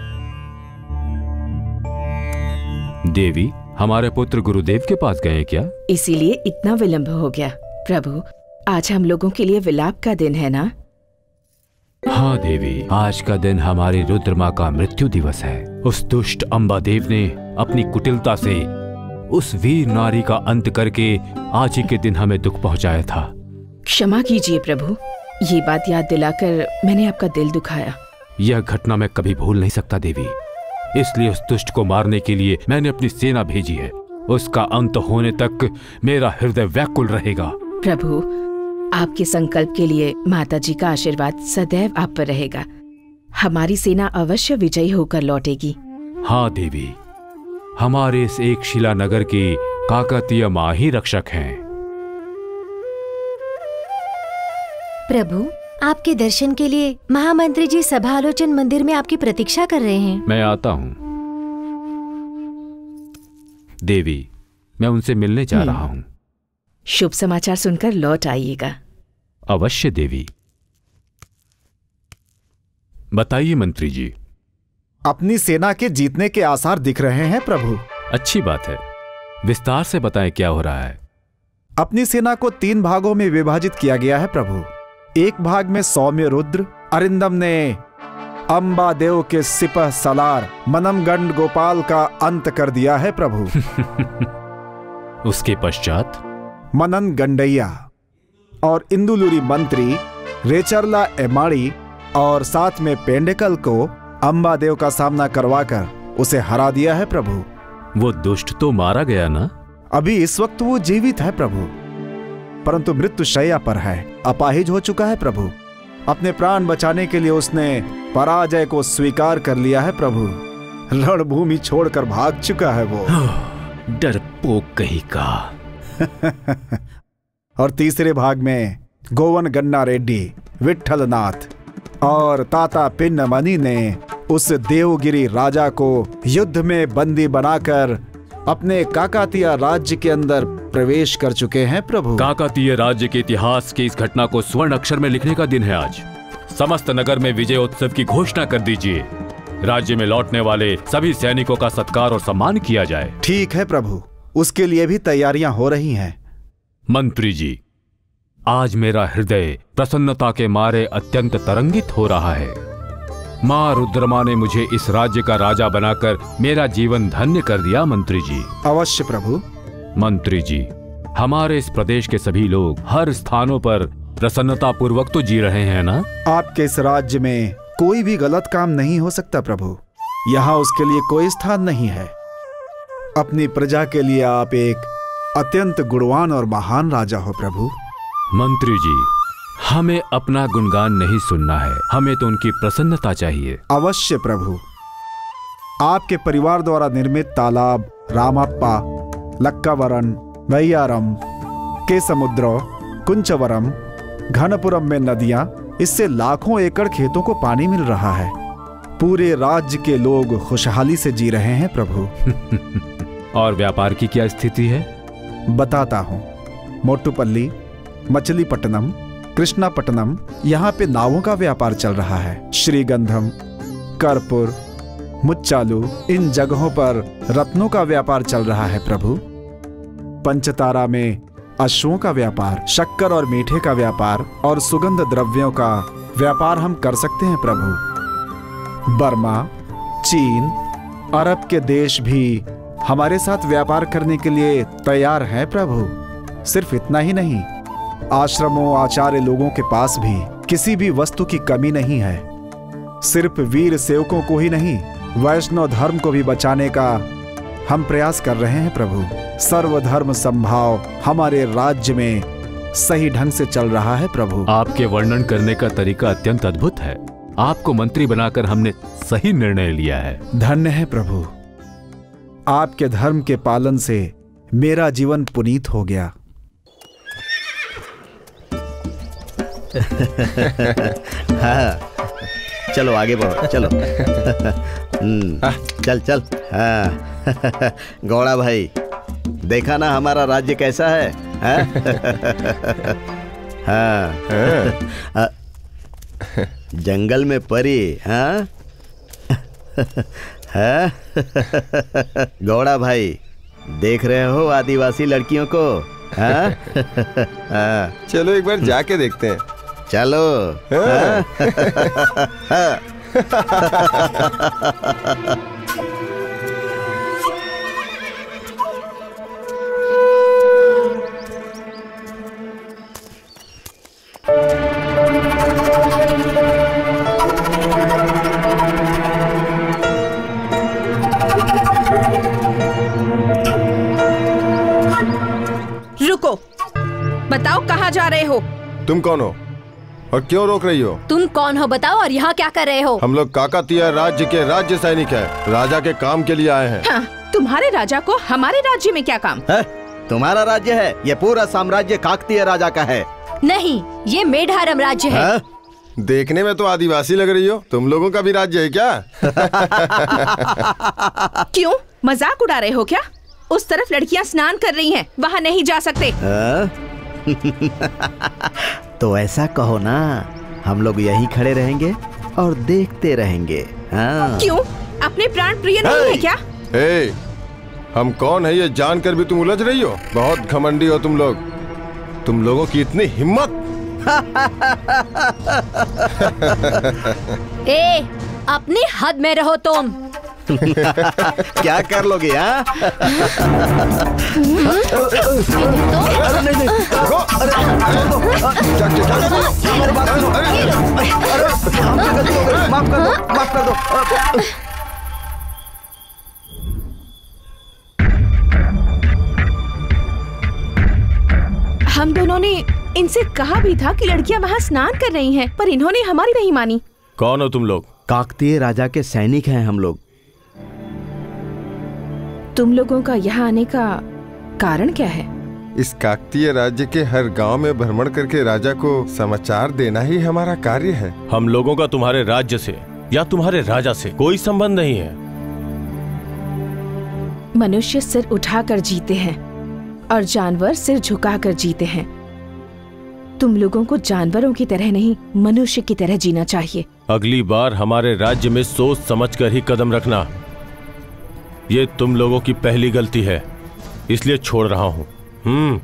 देवी, हमारे पुत्र गुरुदेव के पास गए क्या? इसीलिए इतना विलंब हो गया। प्रभु, आज हम लोगों के लिए विलाप का दिन है ना? हाँ देवी, आज का दिन हमारी रुद्र माँ का मृत्यु दिवस है। उस दुष्ट अम्बा देव ने अपनी कुटिलता से उस वीर नारी का अंत करके आज ही के दिन हमें दुख पहुंचाया था। क्षमा कीजिए प्रभु, ये बात याद दिलाकर मैंने आपका दिल दुखाया। यह घटना मैं कभी भूल नहीं सकता देवी। इसलिए उस दुष्ट को मारने के लिए मैंने अपनी सेना भेजी है। उसका अंत होने तक मेरा हृदय व्याकुल रहेगा। प्रभु, आपके संकल्प के लिए माताजी का आशीर्वाद सदैव आप पर रहेगा। हमारी सेना अवश्य विजयी होकर लौटेगी। हाँ देवी, हमारे इस एक शिला नगर की काकतीय माँ ही रक्षक हैं। प्रभु, आपके दर्शन के लिए महामंत्री जी सभा आलोचन मंदिर में आपकी प्रतीक्षा कर रहे हैं। मैं आता हूँ। देवी, मैं उनसे मिलने जा रहा हूँ। शुभ समाचार सुनकर लौट आइएगा। अवश्य देवी। बताइए मंत्री जी। अपनी सेना के जीतने के आसार दिख रहे हैं प्रभु। अच्छी बात है, विस्तार से बताएं क्या हो रहा है। अपनी सेना को तीन भागों में विभाजित किया गया है प्रभु। एक भाग में सौम्य रुद्र अरिंदम ने अंबा देव के सिपह सलार मनमगंड गोपाल का अंत कर दिया है प्रभु। उसके पश्चात मनन गंडैया और इंदुलुरी मंत्री रेचरला एमाड़ी और साथ में पेंडेकल को अंबा देव का सामना करवाकर उसे हरा दिया है प्रभु। वो दुष्ट तो मारा गया ना? अभी इस वक्त वो जीवित है प्रभु, परंतु मृत्यु शैया पर है, अपाहिज हो चुका है प्रभु। अपने प्राण बचाने के लिए उसने पराजय को स्वीकार कर लिया है प्रभु। रणभूमि छोड़कर भाग चुका है वो। डरपोक कहीं का। और तीसरे भाग में गोवन गन्ना रेड्डी, विट्ठल नाथ और ताता पिन्नमणि ने उस देवगिरी राजा को युद्ध में बंदी बनाकर अपने काकातीय राज्य के अंदर प्रवेश कर चुके हैं प्रभु। काकातीय राज्य के इतिहास की इस घटना को स्वर्ण अक्षर में लिखने का दिन है आज। समस्त नगर में विजय उत्सव की घोषणा कर दीजिए। राज्य में लौटने वाले सभी सैनिकों का सत्कार और सम्मान किया जाए। ठीक है प्रभु, उसके लिए भी तैयारियां हो रही हैं। मंत्री जी, आज मेरा हृदय प्रसन्नता के मारे अत्यंत तरंगित हो रहा है। माँ रुद्रमा ने मुझे इस राज्य का राजा बनाकर मेरा जीवन धन्य कर दिया मंत्री जी। अवश्य प्रभु। मंत्री जी, हमारे इस प्रदेश के सभी लोग हर स्थानों पर प्रसन्नता पूर्वक तो जी रहे हैं ना? आपके इस राज्य में कोई भी गलत काम नहीं हो सकता प्रभु। यहाँ उसके लिए कोई स्थान नहीं है। अपनी प्रजा के लिए आप एक अत्यंत गुणवान और महान राजा हो प्रभु। मंत्री जी, हमें अपना गुणगान नहीं सुनना है, हमें तो उनकी प्रसन्नता चाहिए। अवश्य प्रभु। आपके परिवार द्वारा निर्मित तालाब, रामप्पा, लक्कावरम, वैयारम, केसमुद्र, कुंचवरम, घनपुरम में नदियां, इससे लाखों एकड़ खेतों को पानी मिल रहा है। पूरे राज्य के लोग खुशहाली से जी रहे हैं प्रभु। और व्यापार की क्या स्थिति है? बताता हूँ। मोटुपल्ली, मछलीपट्टनम, कृष्णापट्टनम, यहाँ पे नावों का व्यापार चल रहा है। श्रीगंधम, कर्पूर, मुच्चालू, इन जगहों पर रत्नों का व्यापार चल रहा है प्रभु। पंचतारा में अश्वों का व्यापार, शक्कर और मीठे का व्यापार और सुगंध द्रव्यों का व्यापार हम कर सकते हैं प्रभु। बर्मा, चीन, अरब के देश भी हमारे साथ व्यापार करने के लिए तैयार हैं प्रभु। सिर्फ इतना ही नहीं, आश्रमों, आचार्य लोगों के पास भी किसी भी वस्तु की कमी नहीं है। सिर्फ वीर सेवकों को ही नहीं, वैष्णव धर्म को भी बचाने का हम प्रयास कर रहे हैं प्रभु। सर्वधर्म संभाव हमारे राज्य में सही ढंग से चल रहा है प्रभु। आपके वर्णन करने का तरीका अत्यंत अद्भुत है। आपको मंत्री बनाकर हमने सही निर्णय लिया है। धन्य है प्रभु। आपके धर्म के पालन से मेरा जीवन पुनीत हो गया। हाँ, चलो आगे बढ़ो, चलो। चल चल। हाँ गौड़ा भाई, देखा ना हमारा राज्य कैसा है? हाँ, जंगल में परी। हाँ हाँ गौड़ा भाई, देख रहे हो आदिवासी लड़कियों को? हाँ हाँ, चलो एक बार जाके देखते हैं। चलो। हाँ। हाँ। रुको, बताओ कहाँ जा रहे हो? तुम कौन हो और क्यों रोक रही हो? तुम कौन हो बताओ, और यहाँ क्या कर रहे हो? हम लोग काकतीय राज्य के राज्य सैनिक हैं, राजा के काम के लिए आए हैं। हाँ, तुम्हारे राजा को हमारे राज्य में क्या काम? है? तुम्हारा राज्य है? ये पूरा साम्राज्य काकतीय राजा का है। नहीं, ये मेढारम राज्य है। है? देखने में तो आदिवासी लग रही हो। तुम लोगों का भी राज्य है क्या? क्यों, मजाक उड़ा रहे हो क्या? उस तरफ लड़कियां स्नान कर रही हैं, वहाँ नहीं जा सकते। तो ऐसा कहो ना, हम लोग यही खड़े रहेंगे और देखते रहेंगे। हाँ। क्यों, अपने प्राण प्रिय नहीं है क्या? ए, हम कौन है ये जानकर भी तुम उलझ रही हो? बहुत घमंडी हो तुम लोग। तुम लोगों की इतनी हिम्मत। ए, अपनी हद में रहो तुम। क्या कर लोगे? हाँ? अरे नहीं नहीं, माफ कर दो, माफ कर दो। हम दोनों ने इनसे कहा भी था कि लड़कियां वहाँ स्नान कर रही हैं, पर इन्होंने हमारी नहीं मानी। कौन हो तुम लोग? काकतीय राजा के सैनिक हैं हम लोग। तुम लोगों का यहाँ आने का कारण क्या है? इस काकतीय राज्य के हर गांव में भ्रमण करके राजा को समाचार देना ही हमारा कार्य है। हम लोगों का तुम्हारे राज्य से या तुम्हारे राजा से कोई संबंध नहीं है। मनुष्य सिर उठाकर जीते हैं और जानवर सिर झुकाकर जीते हैं। तुम लोगों को जानवरों की तरह नहीं, मनुष्य की तरह जीना चाहिए। अगली बार हमारे राज्य में सोच समझकर ही कदम रखना। ये तुम लोगों की पहली गलती है, इसलिए छोड़ रहा हूं। हम्म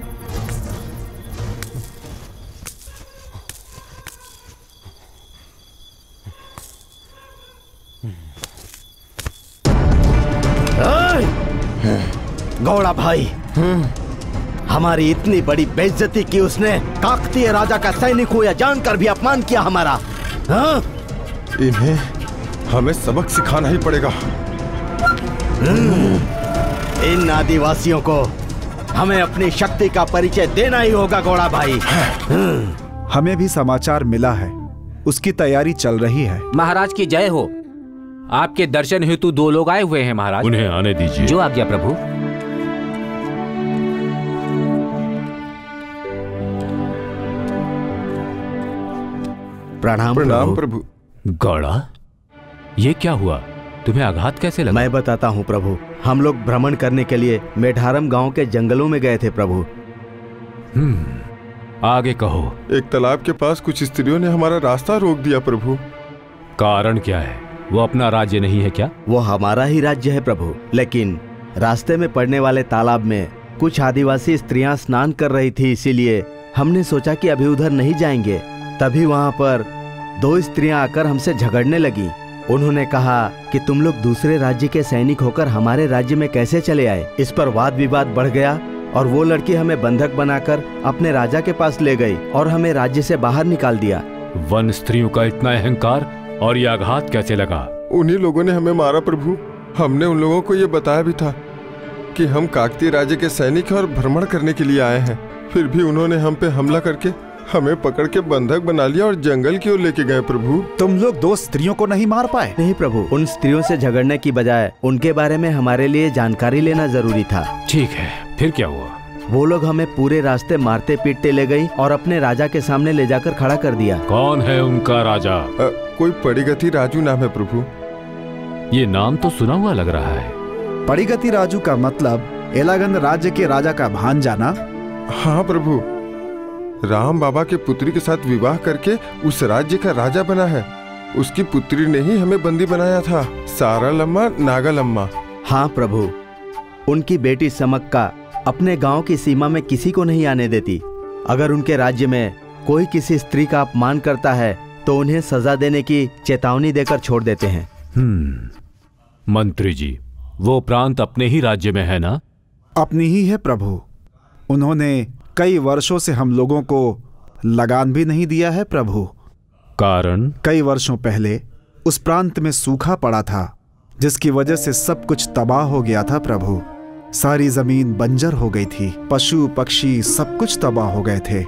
गौड़ा भाई, हमारी इतनी बड़ी बेइज्जती की उसने। काकतीय राजा का सैनिक हो या जानकर भी अपमान किया हमारा। हाँ? इन्हें हमें सबक सिखाना ही पड़ेगा। इन आदिवासियों को हमें अपनी शक्ति का परिचय देना ही होगा गौड़ा भाई। हमें भी समाचार मिला है, उसकी तैयारी चल रही है। महाराज की जय हो। आपके दर्शन हेतु दो लोग आए हुए हैं महाराज। उन्हें आने दीजिए। जो आज्ञा प्रभु। प्रणाम प्रणाम प्रभु। गौड़ा, ये क्या हुआ? तुम्हें आघात कैसे लगा? मैं बताता हूँ प्रभु। हम लोग भ्रमण करने के लिए मेढारम गांव के जंगलों में गए थे प्रभु। हम्म, आगे कहो। एक तालाब के पास कुछ स्त्रियों ने हमारा रास्ता रोक दिया प्रभु। कारण क्या है? वो अपना राज्य नहीं है क्या? वो हमारा ही राज्य है प्रभु, लेकिन रास्ते में पड़ने वाले तालाब में कुछ आदिवासी स्त्रियां स्नान कर रही थी, इसीलिए हमने सोचा कि अभी उधर नहीं जाएंगे। तभी वहां पर दो स्त्रियां आकर हमसे झगड़ने लगी। उन्होंने कहा कि तुम लोग दूसरे राज्य के सैनिक होकर हमारे राज्य में कैसे चले आए। इस पर वाद विवाद बढ़ गया और वो लड़की हमें बंधक बनाकर अपने राजा के पास ले गई और हमें राज्य से बाहर निकाल दिया। वन स्त्रियों का इतना अहंकार, और ये आघात कैसे लगा? उन्हीं लोगों ने हमें मारा प्रभु। हमने उन लोगों को ये बताया भी था कि हम काकतीय राज्य के सैनिक हैं और भ्रमण करने के लिए आए हैं। फिर भी उन्होंने हम पे हमला करके हमें पकड़ के बंधक बना लिया और जंगल की ओर लेके गए प्रभु। तुम लोग दो स्त्रियों को नहीं मार पाए? नहीं प्रभु, उन स्त्रियों से झगड़ने की बजाय उनके बारे में हमारे लिए जानकारी लेना जरूरी था। ठीक है, फिर क्या हुआ? वो लोग हमें पूरे रास्ते मारते पीटते ले गई और अपने राजा के सामने ले जाकर खड़ा कर दिया। कौन है उनका राजा? आ, कोई पड़ीगति राजू नाम है प्रभु। ये नाम तो सुना हुआ लग रहा है। पड़ीगति राजू का मतलब एलागंद राज्य के राजा का भांजा ना? हाँ प्रभु, राम बाबा के पुत्री के साथ विवाह करके उस राज्य का राजा बना है। उसकी पुत्री ने ही हमें बंदी बनाया था, सारा लम्मा नागा लम्मा। हाँ प्रभु, उनकी बेटी समक्का अपने गांव की सीमा में किसी को नहीं आने देती। अगर उनके राज्य में कोई किसी स्त्री का अपमान करता है तो उन्हें सजा देने की चेतावनी देकर छोड़ देते हैं। हम्म, मंत्री जी, वो प्रांत अपने ही राज्य में है ना? अपनी ही है प्रभु। उन्होंने कई वर्षों से हम लोगों को लगान भी नहीं दिया है प्रभु। कारण? कई वर्षों पहले उस प्रांत में सूखा पड़ा था, जिसकी वजह से सब कुछ तबाह हो गया था प्रभु। सारी जमीन बंजर हो गई थी, पशु पक्षी सब कुछ तबाह हो गए थे।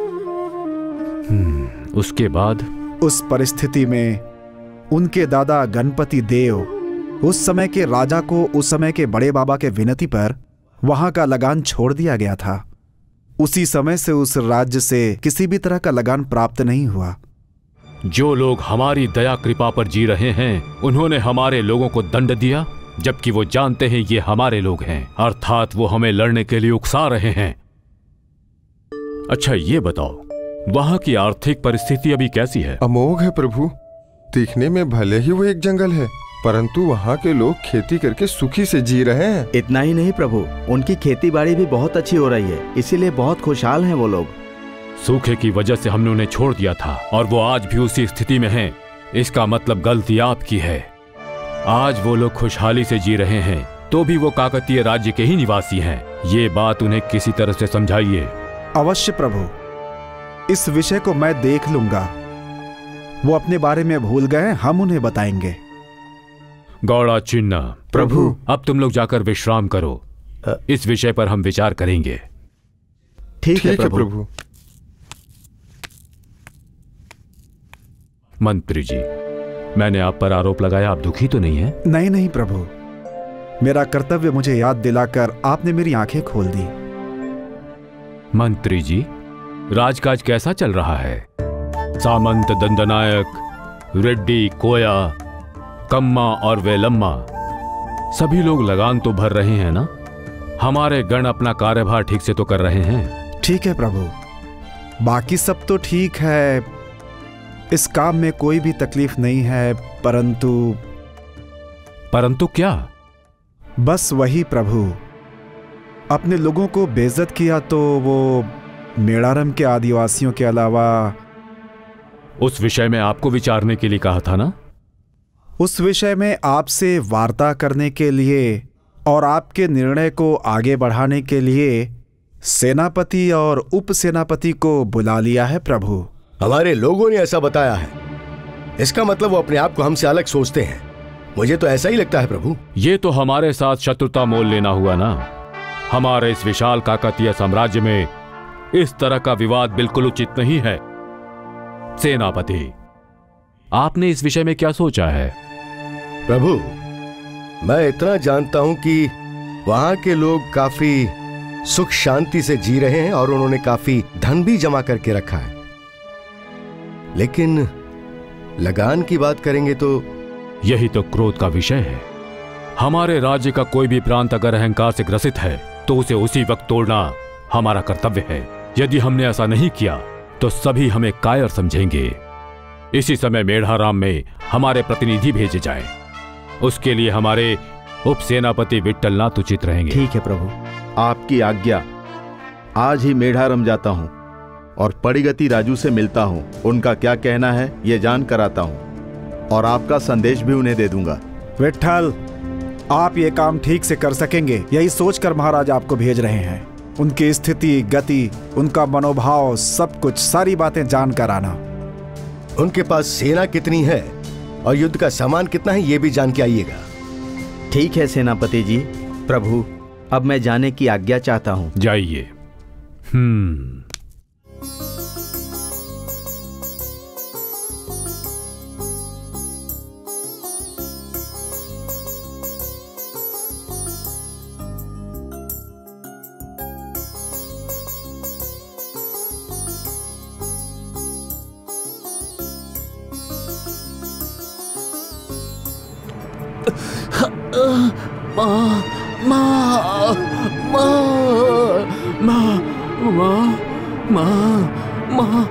उसके बाद? उस परिस्थिति में उनके दादा गणपति देव उस समय के राजा को उस समय के बड़े बाबा के विनती पर वहां का लगान छोड़ दिया गया था। उसी समय से उस राज्य से किसी भी तरह का लगान प्राप्त नहीं हुआ। जो लोग हमारी दया कृपा पर जी रहे हैं, उन्होंने हमारे लोगों को दंड दिया, जबकि वो जानते हैं ये हमारे लोग हैं, अर्थात वो हमें लड़ने के लिए उकसा रहे हैं। अच्छा ये बताओ, वहां की आर्थिक परिस्थिति अभी कैसी है? अमोघ है प्रभु। दिखने में भले ही वो एक जंगल है, परंतु वहाँ के लोग खेती करके सुखी से जी रहे हैं। इतना ही नहीं प्रभु, उनकी खेती बाड़ी भी बहुत अच्छी हो रही है, इसीलिए बहुत खुशहाल हैं वो लोग। सूखे की वजह से हमने उन्हें छोड़ दिया था और वो आज भी उसी स्थिति में हैं। इसका मतलब गलती आपकी है। आज वो लोग खुशहाली से जी रहे हैं, तो भी वो काकतीय राज्य के ही निवासी हैं। ये बात उन्हें किसी तरह से समझाइए। अवश्य प्रभु, इस विषय को मैं देख लूंगा। वो अपने बारे में भूल गए, हम उन्हें बताएंगे। गौड़ा चिन्ना प्रभु, अब तुम लोग जाकर विश्राम करो। इस विषय पर हम विचार करेंगे। ठीक है प्रभु। प्रभु। मंत्री जी, मैंने आप पर आरोप लगाया, आप दुखी तो नहीं है? नहीं नहीं प्रभु, मेरा कर्तव्य मुझे याद दिलाकर आपने मेरी आंखें खोल दी। मंत्री जी, राजकाज कैसा चल रहा है? सामंत, दंडनायक, रेड्डी, कोया, कम्मा और वेलम्मा सभी लोग लगान तो भर रहे हैं ना? हमारे गण अपना कार्यभार ठीक से तो कर रहे हैं? ठीक है प्रभु, बाकी सब तो ठीक है। इस काम में कोई भी तकलीफ नहीं है, परंतु परंतु क्या? बस वही प्रभु, अपने लोगों को बेइज्जत किया तो वो मेड़ारम के आदिवासियों के अलावा। उस विषय में आपको विचारने के लिए कहा था ना? उस विषय में आपसे वार्ता करने के लिए और आपके निर्णय को आगे बढ़ाने के लिए सेनापति और उपसेनापति को बुला लिया है प्रभु। हमारे लोगों ने ऐसा बताया है। इसका मतलब वो अपने आप को हमसे अलग सोचते हैं। मुझे तो ऐसा ही लगता है प्रभु। ये तो हमारे साथ शत्रुता मोल लेना हुआ ना। हमारे इस विशाल काकतीय साम्राज्य में इस तरह का विवाद बिल्कुल उचित नहीं है। सेनापति, आपने इस विषय में क्या सोचा है? प्रभु, मैं इतना जानता हूं कि वहां के लोग काफी सुख शांति से जी रहे हैं और उन्होंने काफी धन भी जमा करके रखा है। लेकिन लगान की बात करेंगे तो यही तो क्रोध का विषय है। हमारे राज्य का कोई भी प्रांत अगर अहंकार से ग्रसित है तो उसे उसी वक्त तोड़ना हमारा कर्तव्य है। यदि हमने ऐसा नहीं किया तो सभी हमें कायर समझेंगे। इसी समय मेढ़ाराम में हमारे प्रतिनिधि भेजे जाएं। उसके लिए हमारे उप सेनापति विट्ठलनाथ उचित रहेंगे। ठीक है प्रभु, आपकी आज्ञा। आज ही मेढ़ाराम जाता हूँ और पड़ीगति राजू से मिलता हूँ। उनका क्या कहना है ये जान कर आता हूँ और आपका संदेश भी उन्हें दे दूंगा। विट्ठल, आप ये काम ठीक से कर सकेंगे यही सोचकर महाराज आपको भेज रहे हैं। उनकी स्थिति, गति, उनका मनोभाव, सब कुछ, सारी बातें जानकर आना। उनके पास सेना कितनी है और युद्ध का सामान कितना है ये भी जान के आइएगा। ठीक है सेनापति जी। प्रभु, अब मैं जाने की आज्ञा चाहता हूँ। जाइए। हम्म माँ माँ माँ माँ माँ माँ माँ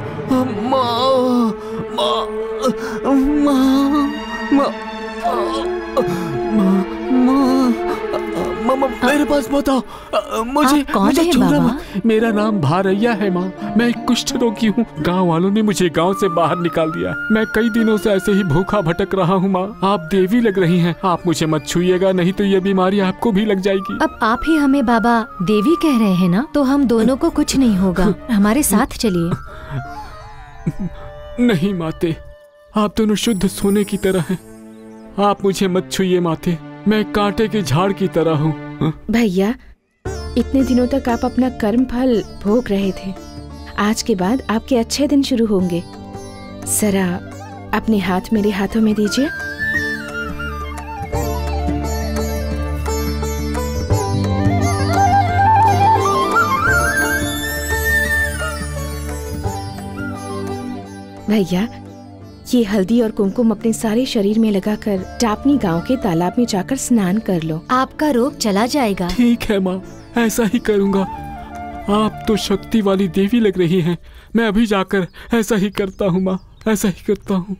माँ मेरे पास मत आओ। मुझे मुझे छोड़ो माँ। मेरा नाम भारैया है माँ। मैं एक कुष्ठ रोगी हूँ। गांव वालों ने मुझे गांव से बाहर निकाल दिया। मैं कई दिनों से ऐसे ही भूखा भटक रहा हूँ माँ। आप देवी लग रही हैं। आप मुझे मत छूइएगा, नहीं तो ये बीमारी आपको भी लग जाएगी। अब आप ही हमें बाबा देवी कह रहे हैं ना, तो हम दोनों को कुछ नहीं होगा। हमारे साथ चलिए। नहीं माते, आप दोनों शुद्ध सोने की तरह हैं। आप मुझे मत छूइए माते। मैं कांटे के झाड़ की तरह हूँ। भैया, इतने दिनों तक आप अपना कर्म फल भोग रहे थे। आज के बाद आपके अच्छे दिन शुरू होंगे। जरा अपने हाथ मेरे हाथों में दीजिए। भैया, ये हल्दी और कुमकुम अपने सारे शरीर में लगाकर टापनी गांव के तालाब में जाकर स्नान कर लो। आपका रोग चला जाएगा। ठीक है माँ, ऐसा ही करूँगा। आप तो शक्ति वाली देवी लग रही हैं। मैं अभी जाकर ऐसा ही करता हूँ माँ, ऐसा ही करता हूँ।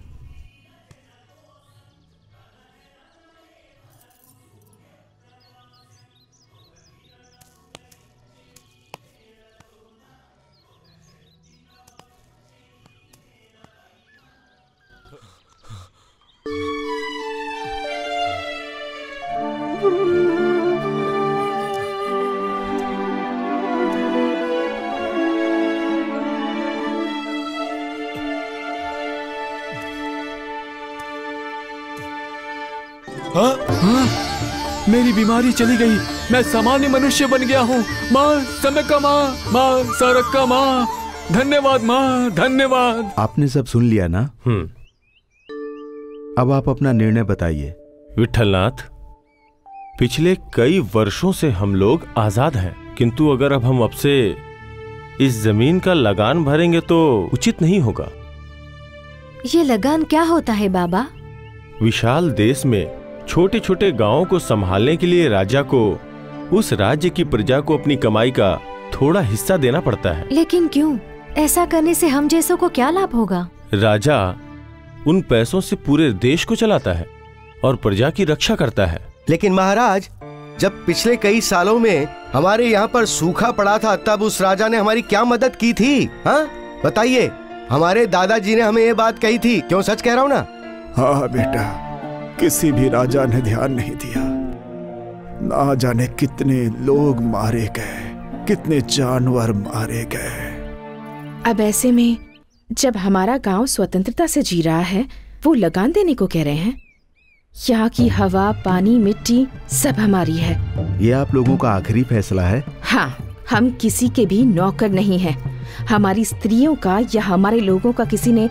हाँ? हाँ? मेरी बीमारी चली गई। मैं सामान्य मनुष्य बन गया हूँ। माँ समक्का माँ, माँ सारक्का माँ, धन्यवाद माँ, धन्यवाद। आपने सब सुन लिया ना? हम्म। अब आप अपना निर्णय बताइए। विट्ठलनाथ, पिछले कई वर्षों से हम लोग आजाद हैं, किंतु अगर अब हम अब से इस जमीन का लगान भरेंगे तो उचित नहीं होगा। ये लगान क्या होता है बाबा? विशाल देश में छोटे छोटे गांवों को संभालने के लिए राजा को उस राज्य की प्रजा को अपनी कमाई का थोड़ा हिस्सा देना पड़ता है। लेकिन क्यों? ऐसा करने से हम जैसों को क्या लाभ होगा? राजा उन पैसों से पूरे देश को चलाता है और प्रजा की रक्षा करता है। लेकिन महाराज, जब पिछले कई सालों में हमारे यहाँ पर सूखा पड़ा था तब उस राजा ने हमारी क्या मदद की थी? हाँ बताइए। हमारे दादाजी ने हमें ये बात कही थी। क्यों, सच कह रहा हूँ ना? हाँ बेटा, किसी भी राजा ने ध्यान नहीं दिया। ना जाने कितने लोग मारे गए, कितने जानवर मारे गए। अब ऐसे में जब हमारा गांव स्वतंत्रता से जी रहा है, वो लगान देने को कह रहे हैं। यहाँ की हवा, पानी, मिट्टी सब हमारी है। ये आप लोगों का आखिरी फैसला है? हाँ, हम किसी के भी नौकर नहीं हैं। हमारी स्त्रियों का या हमारे लोगों का किसी ने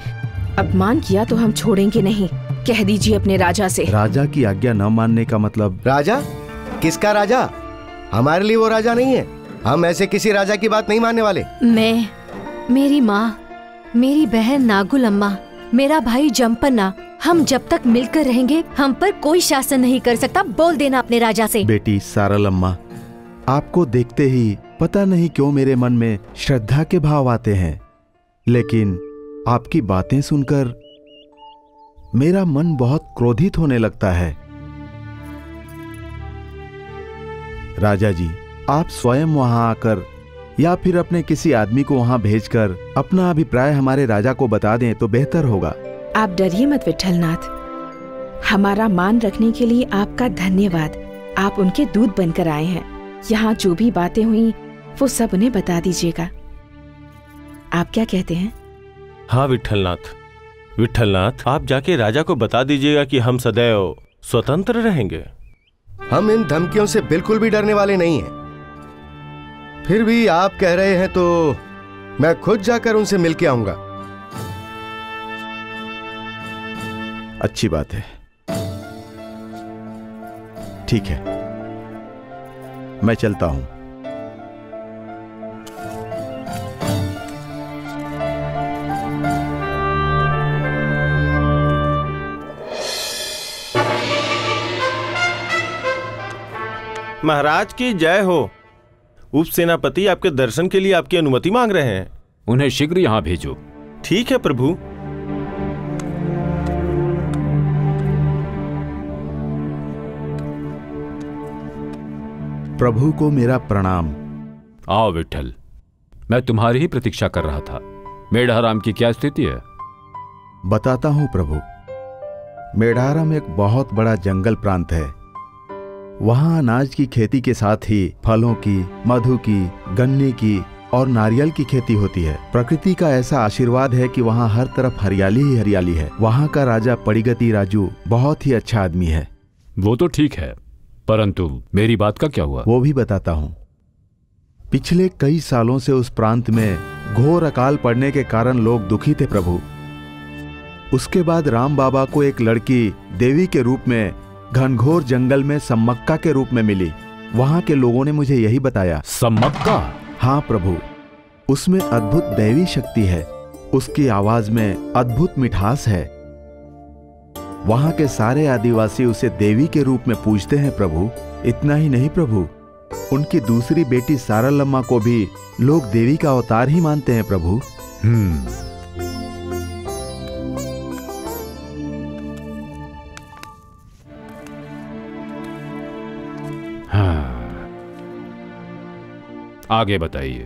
अपमान किया तो हम छोड़ेंगे नहीं। कह दीजिए अपने राजा से। राजा की आज्ञा न मानने का मतलब? राजा? किसका राजा? हमारे लिए वो राजा नहीं है। हम ऐसे किसी राजा की बात नहीं मानने वाले। मैं, मेरी माँ, मेरी बहन नागुल अम्मा, मेरा भाई जम्पन्ना, हम जब तक मिलकर रहेंगे हम पर कोई शासन नहीं कर सकता। बोल देना अपने राजा से। बेटी सारलम्मा, आपको देखते ही पता नहीं क्यों मेरे मन में श्रद्धा के भाव आते हैं, लेकिन आपकी बातें सुनकर मेरा मन बहुत क्रोधित होने लगता है। राजा जी, आप स्वयं वहां आकर या फिर अपने किसी आदमी को वहां भेजकर अपना अभिप्राय हमारे राजा को बता दें तो बेहतर होगा। आप डरिए मत विठलनाथ, हमारा मान रखने के लिए आपका धन्यवाद। आप उनके दूत बनकर आए हैं। यहाँ जो भी बातें हुई वो सब उन्हें बता दीजिएगा। आप क्या कहते हैं? हाँ विठलनाथ, विठलनाथ आप जाके राजा को बता दीजिएगा कि हम सदैव स्वतंत्र रहेंगे। हम इन धमकियों से बिल्कुल भी डरने वाले नहीं हैं। फिर भी आप कह रहे हैं तो मैं खुद जाकर उनसे मिलके आऊंगा। अच्छी बात है, ठीक है, मैं चलता हूं। महाराज की जय हो। उप सेनापति आपके दर्शन के लिए आपकी अनुमति मांग रहे हैं। उन्हें शीघ्र यहाँ भेजो। ठीक है प्रभु। प्रभु को मेरा प्रणाम। आओ विठल, मैं तुम्हारी ही प्रतीक्षा कर रहा था। मेढ़ाराम की क्या स्थिति है? बताता हूं प्रभु। मेढ़ाराम एक बहुत बड़ा जंगल प्रांत है। वहां अनाज की खेती के साथ ही फलों की, मधु की, गन्ने की और नारियल की खेती होती है। प्रकृति का ऐसा आशीर्वाद है कि वहां हर तरफ हरियाली ही हरियाली है। वहां का राजा पड़िगति राजू बहुत ही अच्छा आदमी है। वो तो ठीक है, परंतु मेरी बात का क्या हुआ? वो भी बताता हूँ। पिछले कई सालों से उस प्रांत में घोर अकाल पड़ने के कारण लोग दुखी थे प्रभु। उसके बाद राम बाबा को एक लड़की देवी के रूप में घनघोर जंगल में सम्मक्का के रूप में मिली। वहां के लोगों ने मुझे यही बताया। सम्मक्का? हाँ प्रभु, उसमें अद्भुत दैवी शक्ति है। उसकी आवाज में अद्भुत मिठास है। वहां के सारे आदिवासी उसे देवी के रूप में पूजते हैं प्रभु। इतना ही नहीं प्रभु, उनकी दूसरी बेटी सारलम्मा को भी लोग देवी का अवतार ही मानते हैं प्रभु। हम्म हाँ, आगे बताइए।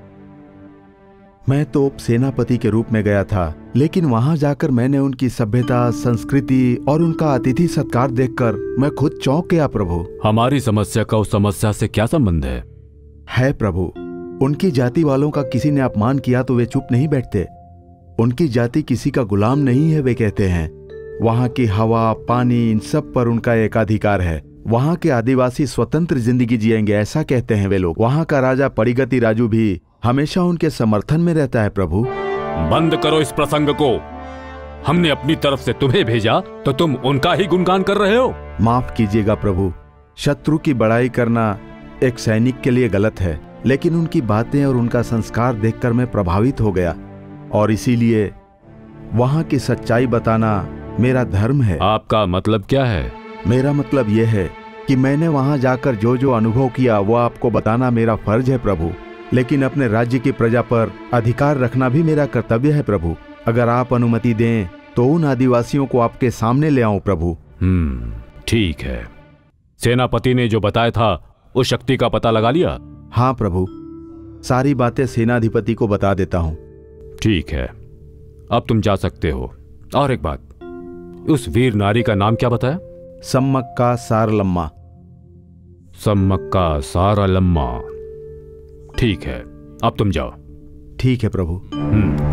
मैं तो सेनापति के रूप में गया था, लेकिन वहां जाकर मैंने उनकी सभ्यता, संस्कृति और उनका अतिथि सत्कार देखकर मैं खुद चौंक गया प्रभु। हमारी समस्या का उस समस्या से क्या संबंध है? है प्रभु, उनकी जाति वालों का किसी ने अपमान किया तो वे चुप नहीं बैठते। उनकी जाति किसी का गुलाम नहीं है, वे कहते हैं। वहां की हवा, पानी, इन सब पर उनका एकाधिकार है। वहां के आदिवासी स्वतंत्र जिंदगी जिएंगे, ऐसा कहते हैं वे लोग। वहां का राजा पड़िगति राजू भी हमेशा उनके समर्थन में रहता है प्रभु। बंद करो इस प्रसंग को। हमने अपनी तरफ से तुम्हें भेजा तो तुम उनका ही गुणगान कर रहे हो। माफ कीजिएगा प्रभु, शत्रु की बड़ाई करना एक सैनिक के लिए गलत है, लेकिन उनकी बातें और उनका संस्कार देखकर मैं प्रभावित हो गया और इसीलिए वहां की सच्चाई बताना मेरा धर्म है। आपका मतलब क्या है? मेरा मतलब यह है कि मैंने वहां जाकर जो जो अनुभव किया वो आपको बताना मेरा फर्ज है प्रभु, लेकिन अपने राज्य की प्रजा पर अधिकार रखना भी मेरा कर्तव्य है प्रभु। अगर आप अनुमति दें तो उन आदिवासियों को आपके सामने ले आऊं प्रभु। हम्म ठीक है। सेनापति ने जो बताया था उस शक्ति का पता लगा लिया? हाँ प्रभु, सारी बातें सेनाधिपति को बता देता हूँ। ठीक है, अब तुम जा सकते हो। और एक बात, उस वीर नारी का नाम क्या बताया? सम्मक्का सारलम्मा। सम्मक्का सारलम्मा, ठीक है, अब तुम जाओ। ठीक है प्रभु। हम्म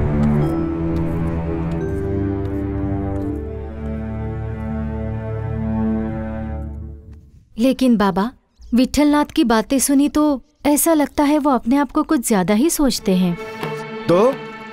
लेकिन बाबा, विठलनाथ की बातें सुनी तो ऐसा लगता है वो अपने आप को कुछ ज्यादा ही सोचते हैं। तो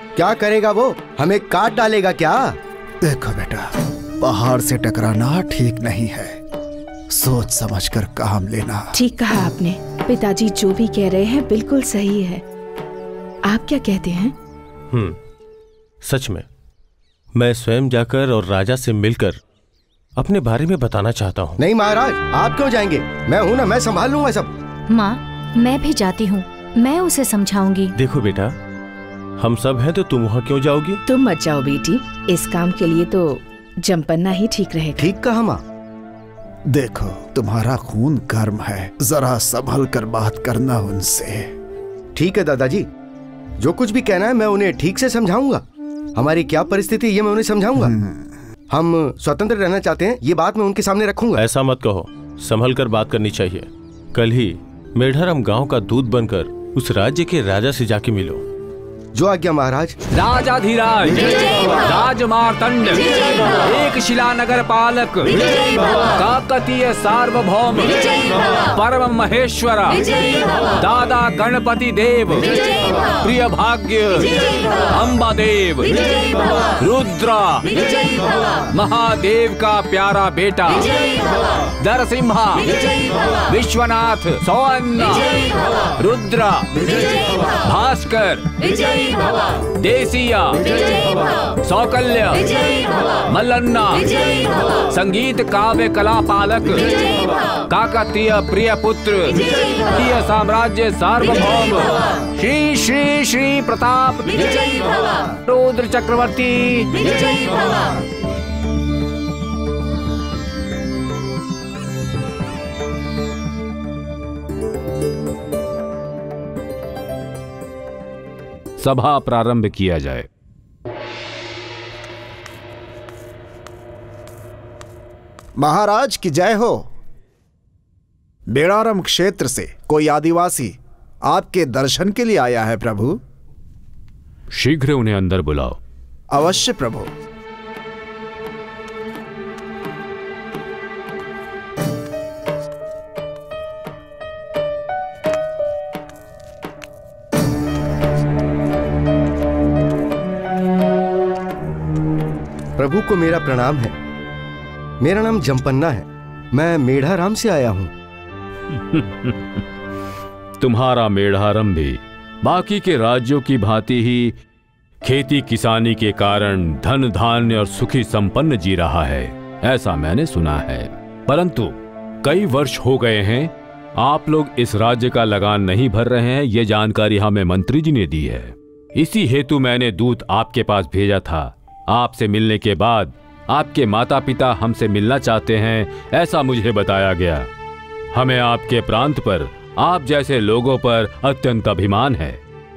क्या करेगा वो? हमें काट डालेगा क्या? देखो बेटा, पहाड़ से टकराना ठीक नहीं है, सोच समझकर काम लेना। ठीक कहा आपने। पिताजी जो भी कह रहे हैं बिल्कुल सही है। आप क्या कहते हैं? हम्म, सच में मैं स्वयं जाकर और राजा से मिलकर अपने बारे में बताना चाहता हूँ। नहीं महाराज, आप क्यों जाएंगे? मैं हूँ ना, मैं संभाल लूंगा सब। माँ, मैं भी जाती हूँ, मैं उसे समझाऊंगी। देखो बेटा, हम सब हैं तो तुम वहाँ क्यों जाओगी? तुम मत जाओ बेटी, इस काम के लिए तो जमपन्ना ही ठीक रहेगा। ठीक कहा माँ। देखो, तुम्हारा खून गर्म है, जरा संभल कर बात करना उनसे। ठीक है दादाजी, जो कुछ भी कहना है मैं उन्हें ठीक से समझाऊंगा। हमारी क्या परिस्थिति ये मैं उन्हें समझाऊंगा। हम स्वतंत्र रहना चाहते हैं, ये बात मैं उनके सामने रखूंगा। ऐसा मत कहो, संभल कर बात करनी चाहिए। कल ही मेढ़ारम गांव का दूत बनकर उस राज्य के राजा से जाके मिलो। जो आज्ञा महाराज। राजाधिराज, राजमार्तंड, एक शिला नगर पालक, काकतीय सार्वभौम, परम महेश्वर, दादा गणपति देव, प्रिय भाग्य, अम्बा देव, रुद्रा, महादेव का प्यारा बेटा, नरसिम्हा, विश्वनाथ, सौन्न, रुद्रा, भास्कर, देसिया, सौकल्य, मल्लन्ना, संगीत काव्य कला पालक, काकतीय प्रिय पुत्र, प्रिय साम्राज्य सार्वभौम, श्री श्री श्री प्रताप, रुद्र चक्रवर्ती। सभा प्रारंभ किया जाए। महाराज की जय हो। मेढ़ारम क्षेत्र से कोई आदिवासी आपके दर्शन के लिए आया है प्रभु। शीघ्र उन्हें अंदर बुलाओ। अवश्य प्रभु। प्रभु को मेरा प्रणाम है। मेरा नाम जमपन्ना है, मैं मेढ़ाराम से आया हूं। तुम्हारा मेढ़ारम भी बाकी के राज्यों की भांति ही खेती किसानी के कारण धन धान्य और सुखी संपन्न जी रहा है, ऐसा मैंने सुना है। परंतु कई वर्ष हो गए हैं आप लोग इस राज्य का लगान नहीं भर रहे हैं, यह जानकारी हमें मंत्री जी ने दी है। इसी हेतु मैंने दूत आपके पास भेजा था। आपसे मिलने के बाद आपके माता पिता हमसे मिलना चाहते हैं, ऐसा मुझे बताया गया। हमें आपके प्रांत पर, आप जैसे लोगों पर अत्यंत अभिमान है।